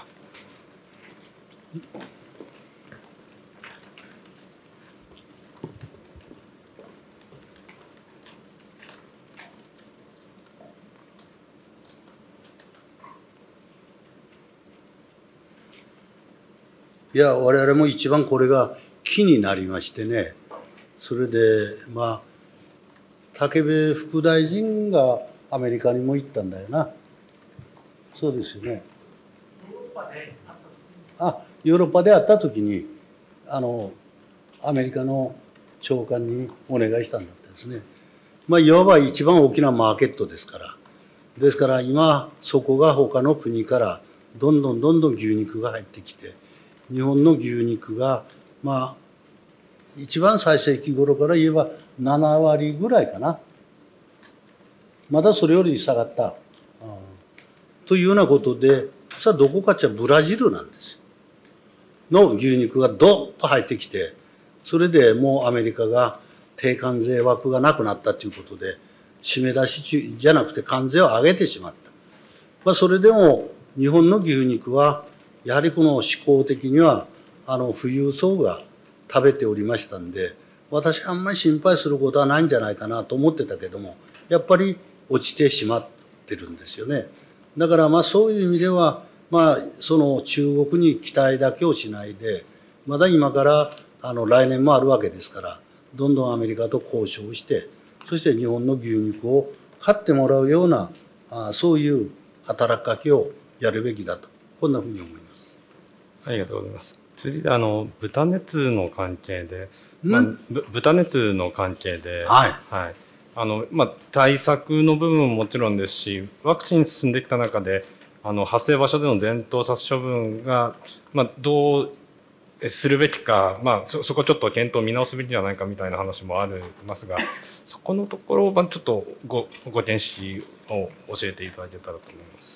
Speaker 1: いや、我々も一番これが気になりましてね、それで、まあ、武部副大臣がアメリカにも行ったんだよな。そうですよね。あ、ヨーロッパで会った時に、あの、アメリカの長官にお願いしたんだったですね。まあ、いわば一番大きなマーケットですから。ですから今、そこが他の国からどんどんどんどん牛肉が入ってきて、日本の牛肉が、まあ、一番最盛期頃から言えばななわりぐらいかな。まだそれより下がった。というようなことで、それはどこかっちゃブラジルなんですよ。の牛肉がドッと入ってきて、それでもうアメリカが低関税枠がなくなったということで、締め出しじゃなくて関税を上げてしまった。まあ、それでも日本の牛肉は、やはりこの思考的には、あの、富裕層が食べておりましたんで、私はあんまり心配することはないんじゃないかなと思ってたけども、やっぱり落ちてしまってるんですよね。だからまあそういう意味では、まあその中国に期待だけをしないで、まだ今からあの来年もあるわけですから、どんどんアメリカと交渉して、そして日本の牛肉を買ってもらうような、あそういう働きかけをやるべきだと、こんなふうに思います。
Speaker 9: ありがとうございます。次で、あの、豚熱の関係で、まあ、豚熱の関係で、
Speaker 1: はい。
Speaker 9: はい。あの、まあ、対策の部分ももちろんですし、ワクチン進んできた中で、あの、発生場所での全頭殺処分が、まあ、どうするべきか、まあ、そ、そこちょっと検討見直すべきじゃないかみたいな話もありますが、そこのところはちょっとご、ご見識を教えていただけたらと思います。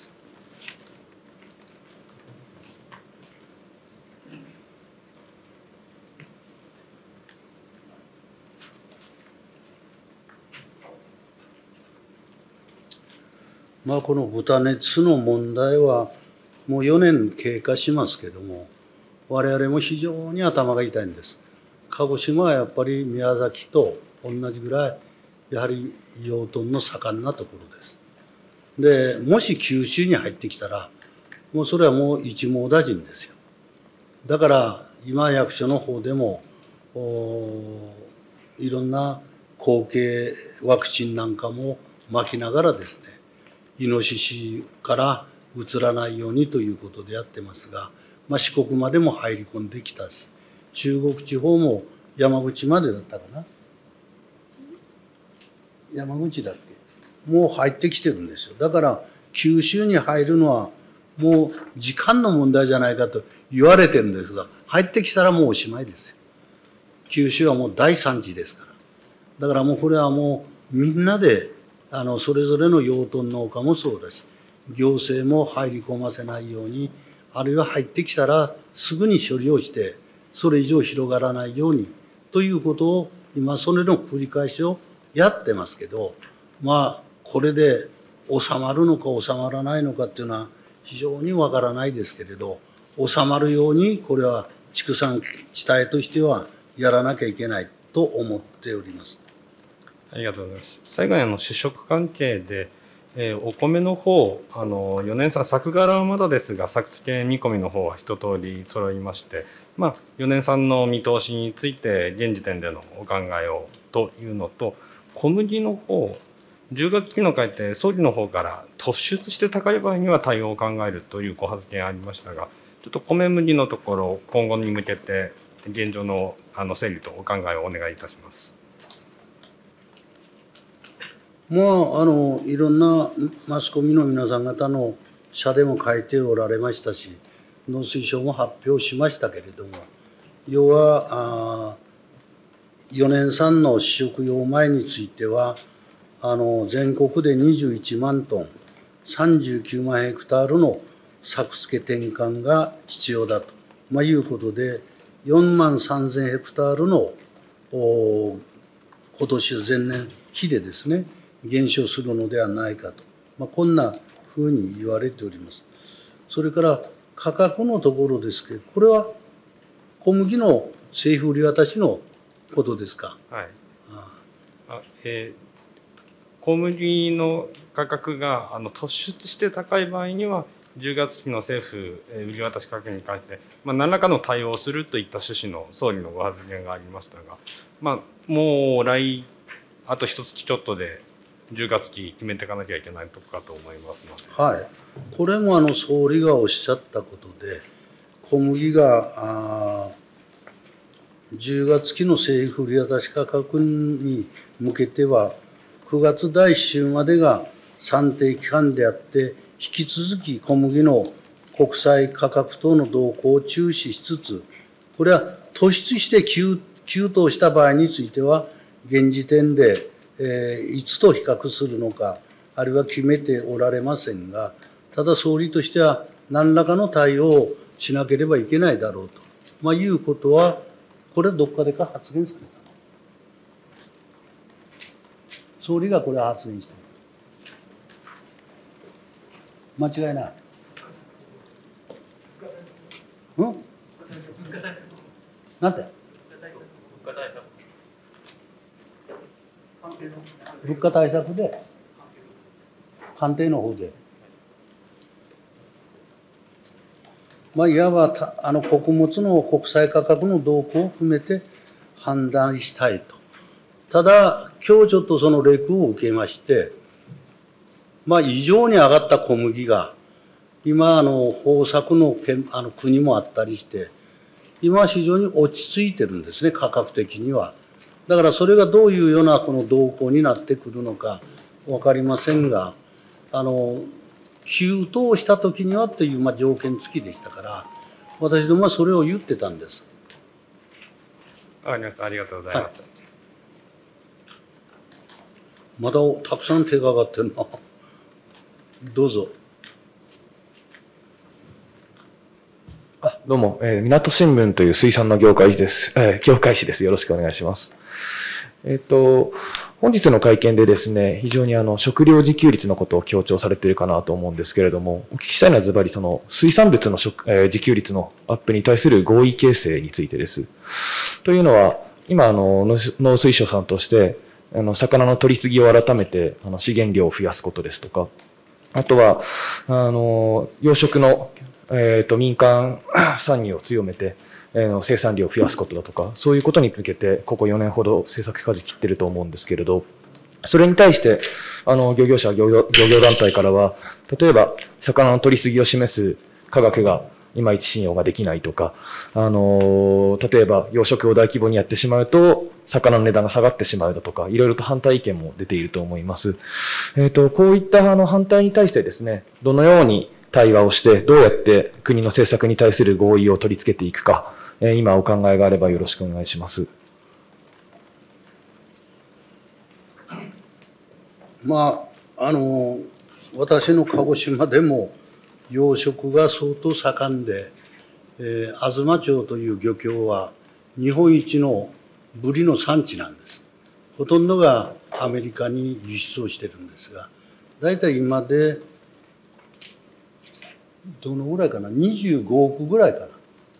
Speaker 1: まあこの豚熱の問題はもうよねん経過しますけども、 我々も非常に頭が痛いんです。鹿児島はやっぱり宮崎と同じぐらい、やはり養豚の盛んなところです。で、もし九州に入ってきたら、もうそれはもう一網打尽ですよ。だから、今役所の方でも、いろんな後継ワクチンなんかも巻きながらですね、イノシシからうつらないようにということでやってますが、まあ、四国までも入り込んできたし、中国地方も山口までだったかな。山口だっけ。もう入ってきてるんですよ。だから九州に入るのはもう時間の問題じゃないかと言われてるんですが、入ってきたらもうおしまいですよ。九州はもう大産地ですから。だからもうこれはもうみんなで、あの、それぞれの養豚農家もそうだし、行政も入り込ませないように、あるいは入ってきたらすぐに処理をして、それ以上広がらないようにということを、今それの繰り返しをやってますけど、まあ、これで収まるのか収まらないのかっていうのは非常にわからないですけれど、収まるようにこれは畜産地帯としてはやらなきゃいけないと思っております。
Speaker 9: ありがとうございます。最後にあの主食関係で、えー、お米の方、あのよねんさん作柄はまだですが、作付け見込みの方は一通り揃いまして、まあ、よねんさんの見通しについて現時点でのお考えをというのと、小麦の方、じゅうがつ期の改定、総理の方から突出して高い場合には対応を考えるというご発言ありましたが、ちょっと米麦のところ、今後に向けて現状のあの整理とお考えをお願いいたします。
Speaker 1: まあ、あの、いろんなマスコミの皆さん方の社でも書いておられましたし、農水省も発表しましたけれども、要は、あよねんさんの試食用米については、あの、全国でにじゅういちまんトン、さんじゅうきゅうまんヘクタールの作付け転換が必要だと、まあ、いうことで、よんまんさんぜんヘクタールの、お今年前年比でですね、減少するのではないかと、まあ、こんなふうに言われております。それから価格のところですけど、これは小麦の政府売り渡しのことですか。
Speaker 9: はい。ああえー、小麦の価格があの突出して高い場合には、じゅうがつ期の政府売り渡し価格に関して、まあ、何らかの対応をするといった趣旨の総理のご発言がありましたが、まあ、もう来あと一月ちょっとでじゅうがつ期決めていかなきゃいけないとこかと思いますので。
Speaker 1: はい。これもあの総理がおっしゃったことで、小麦があじゅうがつ期の政府売り渡し価格に向けては、くがつだいいっ週までが算定期間であって、引き続き小麦の国際価格等の動向を注視しつつ、これは突出して急急騰した場合については、現時点でえー、いつと比較するのか、あるいは決めておられませんが、ただ総理としては何らかの対応をしなければいけないだろうと、まあ、いうことは、これはどっかでか発言された。総理がこれは発言した。間違いない。うんなんて物価対策で、官邸の方で、まあ、いわばあの穀物の国際価格の動向を含めて判断したいと。ただ、今日ちょっとそのレクを受けまして、まあ、異常に上がった小麦が、今、あの豊作の県あの国もあったりして、今は非常に落ち着いてるんですね、価格的には。だからそれがどういうようなこの動向になってくるのか分かりませんが、あの、急騰した時にはという、まあ、条件付きでしたから、私どもはそれを言ってたんです。
Speaker 9: わかりました。ありがとうございます。はい、
Speaker 1: まだたくさん手が上がってるな。どうぞ。
Speaker 10: あどうも、えー、港新聞という水産の業界です、えー、業界誌です。よろしくお願いします。 えっと、本日の会見でですね、非常にあの、食料自給率のことを強調されているかなと思うんですけれども、お聞きしたいのはズバリその、水産物の食、えー、自給率のアップに対する合意形成についてです。というのは、今、あの、農水省さんとして、あの、魚の取りすぎを改めて、あの、資源量を増やすことですとか、あとは、あの、養殖の、えっと、民間参入を強めて、えー、生産量を増やすことだとか、そういうことに向けて、ここよねんほど政策舵切ってると思うんですけれど、それに対して、あの、漁業者、漁業、漁業団体からは、例えば、魚の取りすぎを示す科学がいまいち信用ができないとか、あの、例えば、養殖を大規模にやってしまうと、魚の値段が下がってしまうだとか、いろいろと反対意見も出ていると思います。えっと、こういったあの反対に対してですね、どのように対話をして、どうやって国の政策に対する合意を取り付けていくか、えー、今お考えがあればよろしくお願いします。
Speaker 1: まあ、あの、私の鹿児島でも養殖が相当盛んで、えー、東町という漁協は日本一のブリの産地なんです。ほとんどがアメリカに輸出をしてるんですが、だいたい今で、どのぐらいかな、にじゅうごおくぐらいかな。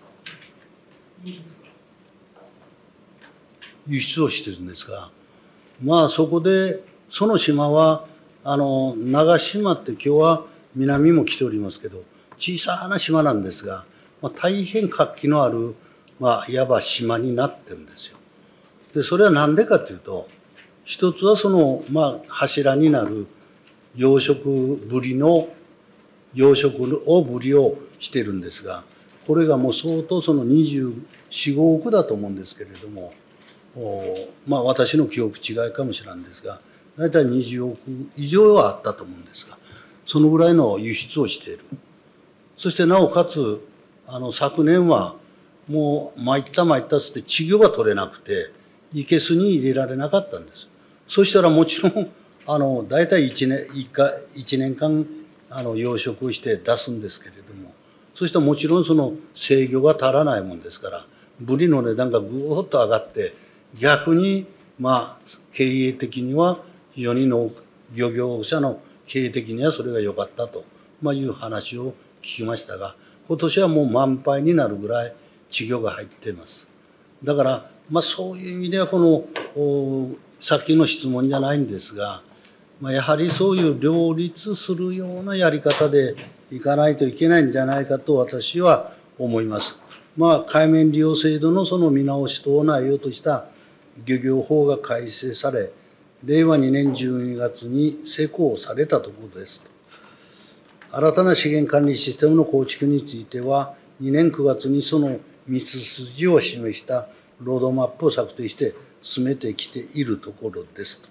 Speaker 1: 輸出をしてるんですが、まあそこで、その島は、あの、長島って今日は南も来ておりますけど、小さな島なんですが、まあ、大変活気のある、まあ、いわば島になってるんですよ。で、それは何でかというと、一つはその、まあ、柱になる養殖ブリの、養殖をブリをしてるんですが、これがもう相当そのにじゅうよん、ごおくだと思うんですけれども、まあ私の記憶違いかもしれないんですが、大体にじゅうおく以上はあったと思うんですが、そのぐらいの輸出をしている。そしてなおかつ、あの昨年はもう参った参ったつって稚魚が取れなくて、いけすに入れられなかったんです。そしたらもちろん、あの、大体いちねん、いっかい、いちねんかん、あの、養殖をして出すんですけれども、そしたらもちろんその制御が足らないもんですから、ブリの値段がぐーっと上がって、逆に、まあ、経営的には非常にの漁業者の経営的にはそれが良かったと、まあ、いう話を聞きましたが、今年はもう満杯になるぐらい稚魚が入っています。だから、まあ、そういう意味ではこの、さっきの質問じゃないんですが、まあ、やはりそういう両立するようなやり方でいかないといけないんじゃないかと私は思います。まあ、海面利用制度のその見直し等を内容とした漁業法が改正され、れいわにねんじゅうにがつに施行されたところですと。新たな資源管理システムの構築については、にねんくがつにその道筋を示したロードマップを策定して進めてきているところですと。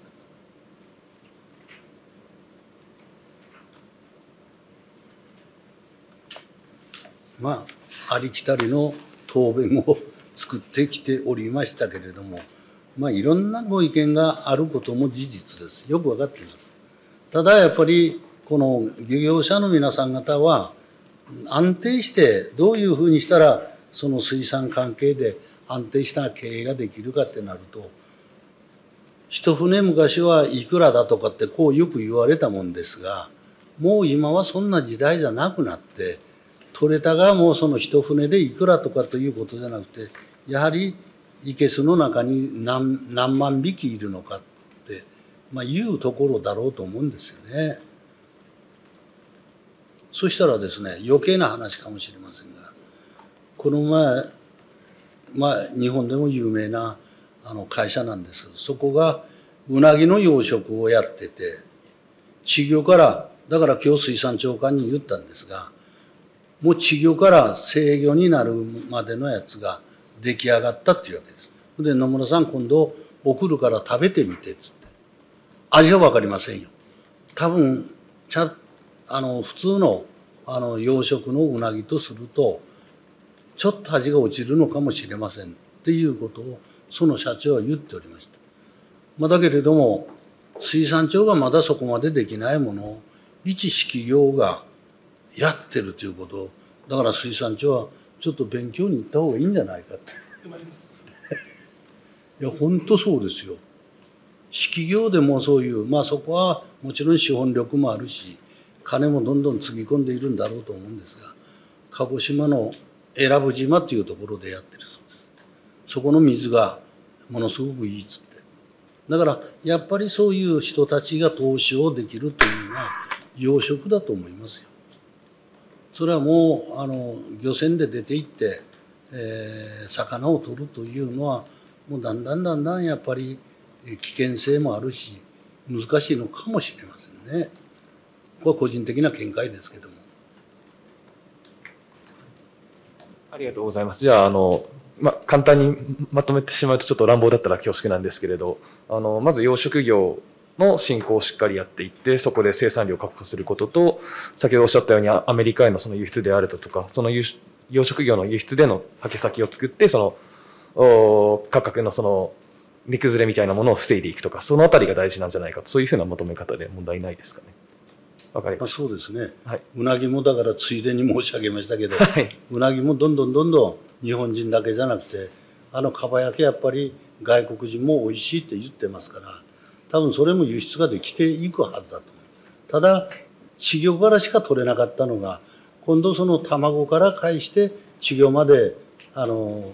Speaker 1: まあ、ありきたりの答弁を作ってきておりましたけれども、まあ、いろんなご意見があることも事実です。よくわかっています。ただやっぱり、この漁業者の皆さん方は、安定してどういうふうにしたら、その水産関係で安定した経営ができるかってなると、一船昔はいくらだとかってこうよく言われたもんですが、もう今はそんな時代じゃなくなって、取れたがもうその一船でいくらとかということじゃなくて、やはりいけすの中に 何, 何万匹いるのかって、まあ、いうところだろうと思うんですよね。そしたらですね、余計な話かもしれませんが、この前、まあ、日本でも有名なあの会社なんですけど、そこがうなぎの養殖をやってて、稚魚から、だから今日水産長官に言ったんですが、もう稚魚から成魚になるまでのやつが出来上がったっていうわけです。で、野村さん今度送るから食べてみてっつって。味はわかりませんよ。多分、ちゃ、あの、普通の、あの、養殖のうなぎとすると、ちょっと味が落ちるのかもしれませんっていうことを、その社長は言っておりました。まあ、だけれども、水産庁がまだそこまでできないものを、一式業がやってるということを、だから水産庁はちょっと勉強に行った方がいいんじゃないかって。 いや、本当そうですよ。企業でもそういう、まあそこはもちろん資本力もあるし、金もどんどんつぎ込んでいるんだろうと思うんですが、鹿児島の永良部島っていうところでやってるそうです。そこの水がものすごくいいっつって。だからやっぱりそういう人たちが投資をできるというのは養殖だと思いますよ。それはもうあの漁船で出て行って、えー、魚を取るというのはもうだんだんだんだんやっぱり危険性もあるし難しいのかもしれませんね。これは個人的な見解ですけども。
Speaker 10: ありがとうございます。じゃあ、あの、ま、簡単にまとめてしまうとちょっと乱暴だったら恐縮なんですけれど、あの、まず養殖業の振興をしっかりやっていって、そこで生産量を確保することと、先ほどおっしゃったようにアメリカへのその輸出であるとか、その養殖業の輸出でのはけ先を作って、その、価格のその、値崩れみたいなものを防いでいくとか、そのあたりが大事なんじゃないかと、そういうふうなまとめ方で問題ないですかね。わかりました。
Speaker 1: そうですね。
Speaker 10: はい。
Speaker 1: うなぎもだからついでに申し上げましたけど、
Speaker 10: はい、
Speaker 1: うなぎもどんどんどんどん日本人だけじゃなくて、あのかば焼きやっぱり外国人も美味しいって言ってますから、多分それも輸出ができていくはずだと思う。ただ、稚魚からしか取れなかったのが、今度その卵から返して稚魚まで、あの、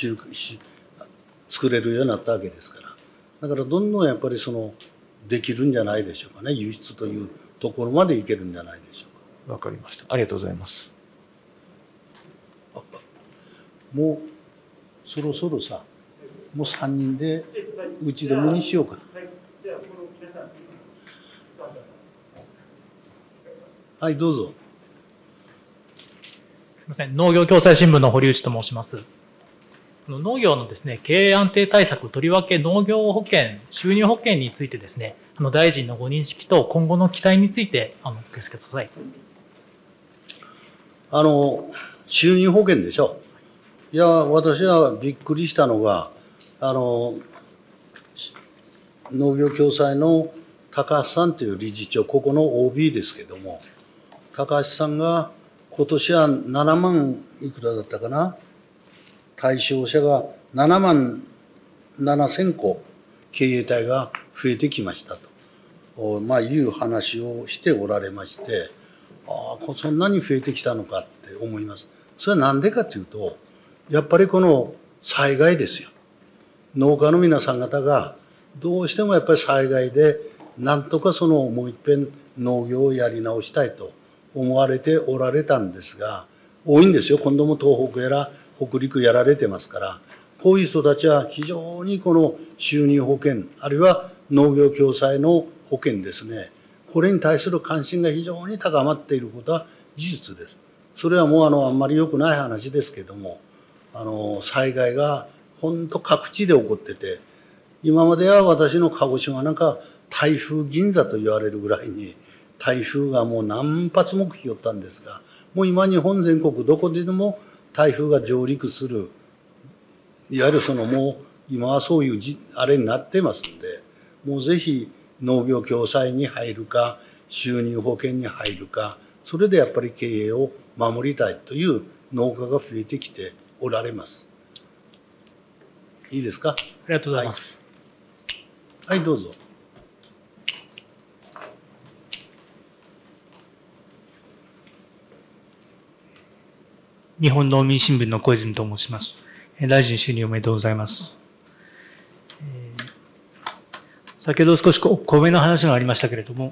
Speaker 1: 作れるようになったわけですから。だからどんどんやっぱりその、できるんじゃないでしょうかね。輸出というところまでいけるんじゃないでしょうか。
Speaker 10: わかりました。ありがとうございます。
Speaker 1: もうそろそろさ、もうさんにんで打ち止めにしようか。はい、どうぞ。
Speaker 11: すみません、農業共済新聞の堀内と申します。農業のですね、経営安定対策、とりわけ農業保険、収入保険についてですね、あの大臣のご認識と今後の期待についてあのお聞かせください。
Speaker 1: あの収入保険でしょ。いや、私はびっくりしたのが、あの農業共済の高橋さんという理事長、ここの オービー ですけども、高橋さんが今年はななまんいくらだったかな、対象者がななまんななせんこ経営体が増えてきましたと、まあ、いう話をしておられまして、ああ、そんなに増えてきたのかって思います。それは何でかというと、やっぱりこの災害ですよ。農家の皆さん方がどうしてもやっぱり災害でなんとかそのもう一遍農業をやり直したいと思われておられたんですが、多いんですよ。今度も東北やら北陸やられてますから、こういう人たちは非常にこの収入保険、あるいは農業共済の保険ですね、これに対する関心が非常に高まっていることは事実です。それはもうあのあんまり良くない話ですけども、あの災害が本当各地で起こってて、今までは私の鹿児島なんか台風銀座と言われるぐらいに台風がもう何発も来よったんですが、もう今日本全国どこででも台風が上陸する、いわゆるそのもう今はそういうじあれになってますんで、もうぜひ農業共済に入るか収入保険に入るか、それでやっぱり経営を守りたいという農家が増えてきておられます。いいですか。
Speaker 11: ありがとうございます。
Speaker 1: はい、はい、どうぞ。
Speaker 11: 日本農民新聞の小泉と申します。大臣就任おめでとうございます。えー、先ほど少し米の話がありましたけれども、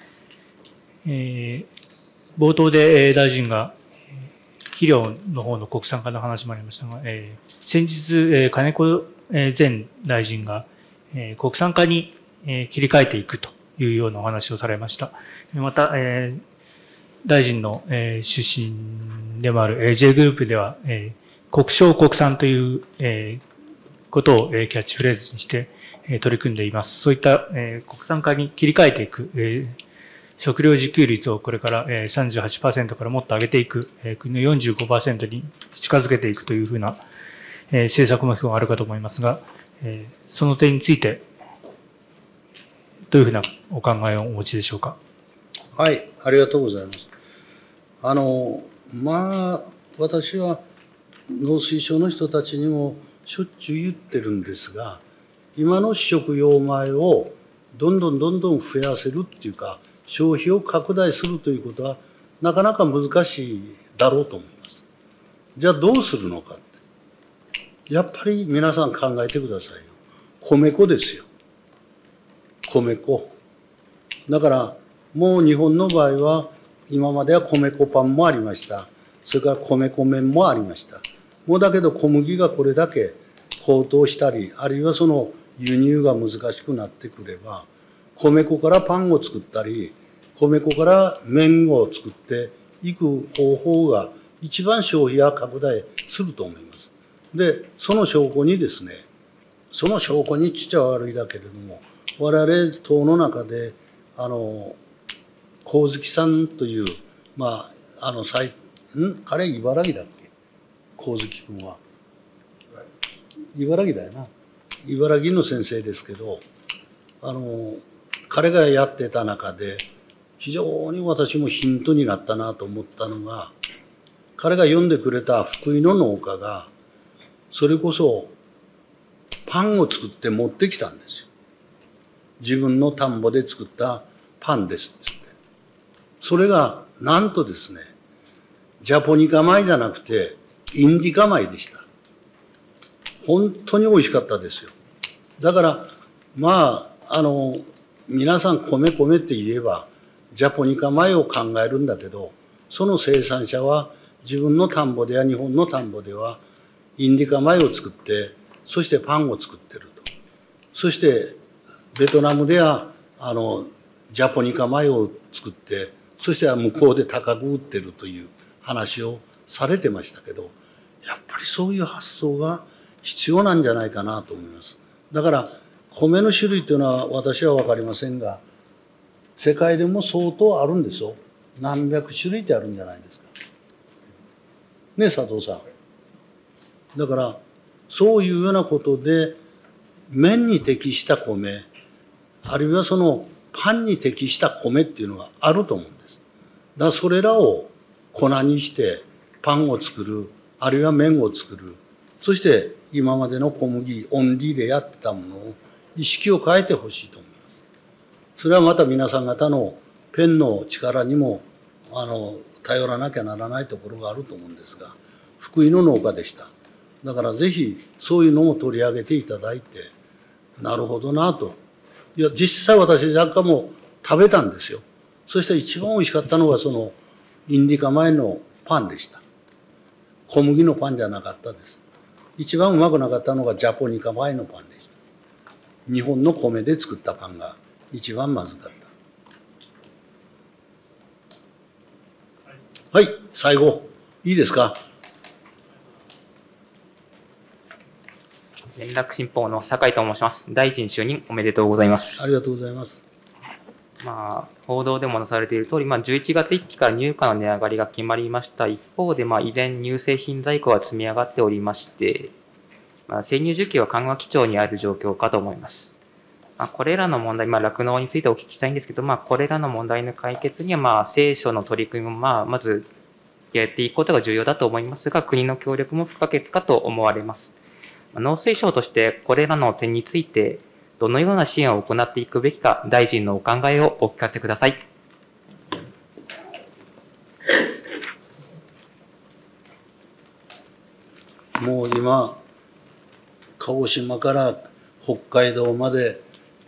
Speaker 11: えー、冒頭で大臣が肥料の方の国産化の話もありましたが、えー、先日、えー、金子前大臣が、えー、国産化に、えー、切り替えていくというようなお話をされました。また、えー、大臣の、えー、出身でもある エージェー グループでは、えー、国商国産という、えー、ことを、えー、キャッチフレーズにして、えー、取り組んでいます。そういった、えー、国産化に切り替えていく、えー、食料自給率をこれから、えー、さんじゅうはちパーセント からもっと上げていく、えー、国の よんじゅうごパーセント に近づけていくというふうな、えー、政策目標があるかと思いますが、えー、その点について、どういうふうなお考えをお持ちでしょうか。
Speaker 1: はい、ありがとうございます。あの、まあ、私は農水省の人たちにもしょっちゅう言ってるんですが、 今の試食用米をどんどんどんどん増やせるっていうか、消費を拡大するということは、なかなか難しいだろうと思います。じゃあどうするのかって。やっぱり皆さん考えてくださいよ。米粉ですよ。米粉。だから、もう日本の場合は、今までは米粉パンもありました。それから米粉麺もありました。もうだけど小麦がこれだけ高騰したり、あるいはその輸入が難しくなってくれば、米粉からパンを作ったり、米粉から麺を作っていく方法が一番消費や拡大すると思います。で、その証拠にですね、その証拠にちっちゃ悪いだけれども、我々党の中で、あの、光月さんという、まあ、あの、最、ん彼、茨城だっけ光月君は。茨城だよな。茨城の先生ですけど、あの、彼がやってた中で、非常に私もヒントになったなと思ったのが、彼が読んでくれた福井の農家が、それこそ、パンを作って持ってきたんですよ。自分の田んぼで作ったパンですって。それが、なんとですね、ジャポニカ米じゃなくて、インディカ米でした。本当に美味しかったですよ。だから、まあ、あの、皆さん米米って言えば、ジャポニカ米を考えるんだけど、その生産者は自分の田んぼでは、日本の田んぼでは、インディカ米を作って、そしてパンを作ってると。そして、ベトナムでは、あの、ジャポニカ米を作って、そして向こうで高く売ってるという話をされてましたけど、やっぱりそういう発想が必要なんじゃないかなと思います。だから、米の種類というのは私は分かりませんが、世界でも相当あるんですよ。何百種類ってあるんじゃないですか。ね、佐藤さん。だから、そういうようなことで、麺に適した米、あるいはそのパンに適した米っていうのがあると思うんです。だからそれらを粉にしてパンを作る、あるいは麺を作る。そして今までの小麦、オンリーでやってたものを意識を変えてほしいと思います。それはまた皆さん方のペンの力にも、あの、頼らなきゃならないところがあると思うんですが、福井の農家でした。だからぜひそういうのも取り上げていただいて、なるほどなと。いや、実際私若干も食べたんですよ。そして一番美味しかったのがそのインディカ米のパンでした。小麦のパンじゃなかったです。一番うまくなかったのがジャポニカ米のパンでした。日本の米で作ったパンが一番まずかった。はい、最後。いいですか。
Speaker 12: 連絡新報の酒井と申します。大臣就任おめでとうございます。
Speaker 1: ありがとうございます。
Speaker 12: まあ、報道でもなされている通り、まあ、じゅういちがついっきから入荷の値上がりが決まりました一方で、まあ、依然乳製品在庫が積み上がっておりまして、まあ、生乳需給は緩和基調にある状況かと思います。まあ、これらの問題、まあ、酪農についてお聞きしたいんですけど、まあ、これらの問題の解決には、まあ、政省の取り組みも、まあ、まずやっていくことが重要だと思いますが、国の協力も不可欠かと思われます。農水省としてこれらの点についてどのような支援を行っていくべきか、大臣のお考えをお聞かせください。
Speaker 1: もう今、鹿児島から北海道まで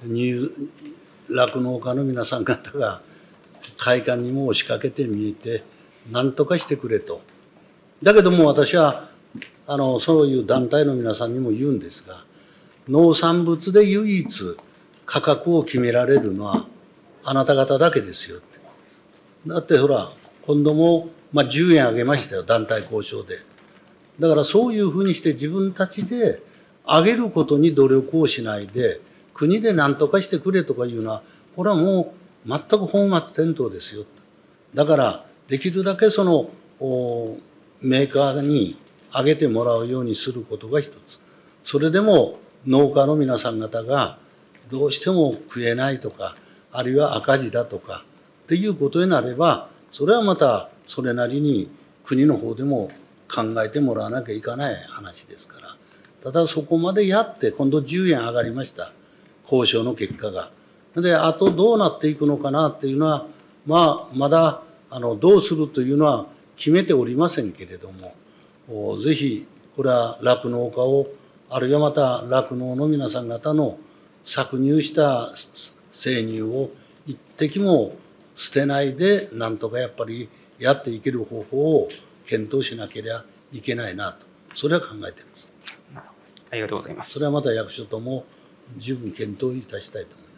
Speaker 1: 酪農家の皆さん方が会館にも押しかけて見えて、何とかしてくれと。だけども私はあの、そういう団体の皆さんにも言うんですが、農産物で唯一価格を決められるのはあなた方だけですよって。だってほら、今度も、まあ、じゅうえん上げましたよ、団体交渉で。だからそういうふうにして自分たちで上げることに努力をしないで、国で何とかしてくれとかいうのは、これはもう全く本末転倒ですよ。だから、できるだけその、メーカーに上げてもらうようにすることが一つ。それでも農家の皆さん方がどうしても食えないとか、あるいは赤字だとかっていうことになれば、それはまたそれなりに国の方でも考えてもらわなきゃいかない話ですから。 ただそこまでやって、今度じゅうえん上がりました。交渉の結果が。で、あとどうなっていくのかなっていうのは、まあ、まだ、あの、どうするというのは決めておりませんけれども、ぜひ、これは酪農家を、あるいはまた酪農の皆さん方の搾乳した生乳を一滴も捨てないで、なんとかやっぱりやっていける方法を検討しなければいけないなと、それは考えています。
Speaker 12: ありがとうございます。
Speaker 1: それはまた役所とも十分検討いたしたいと思います。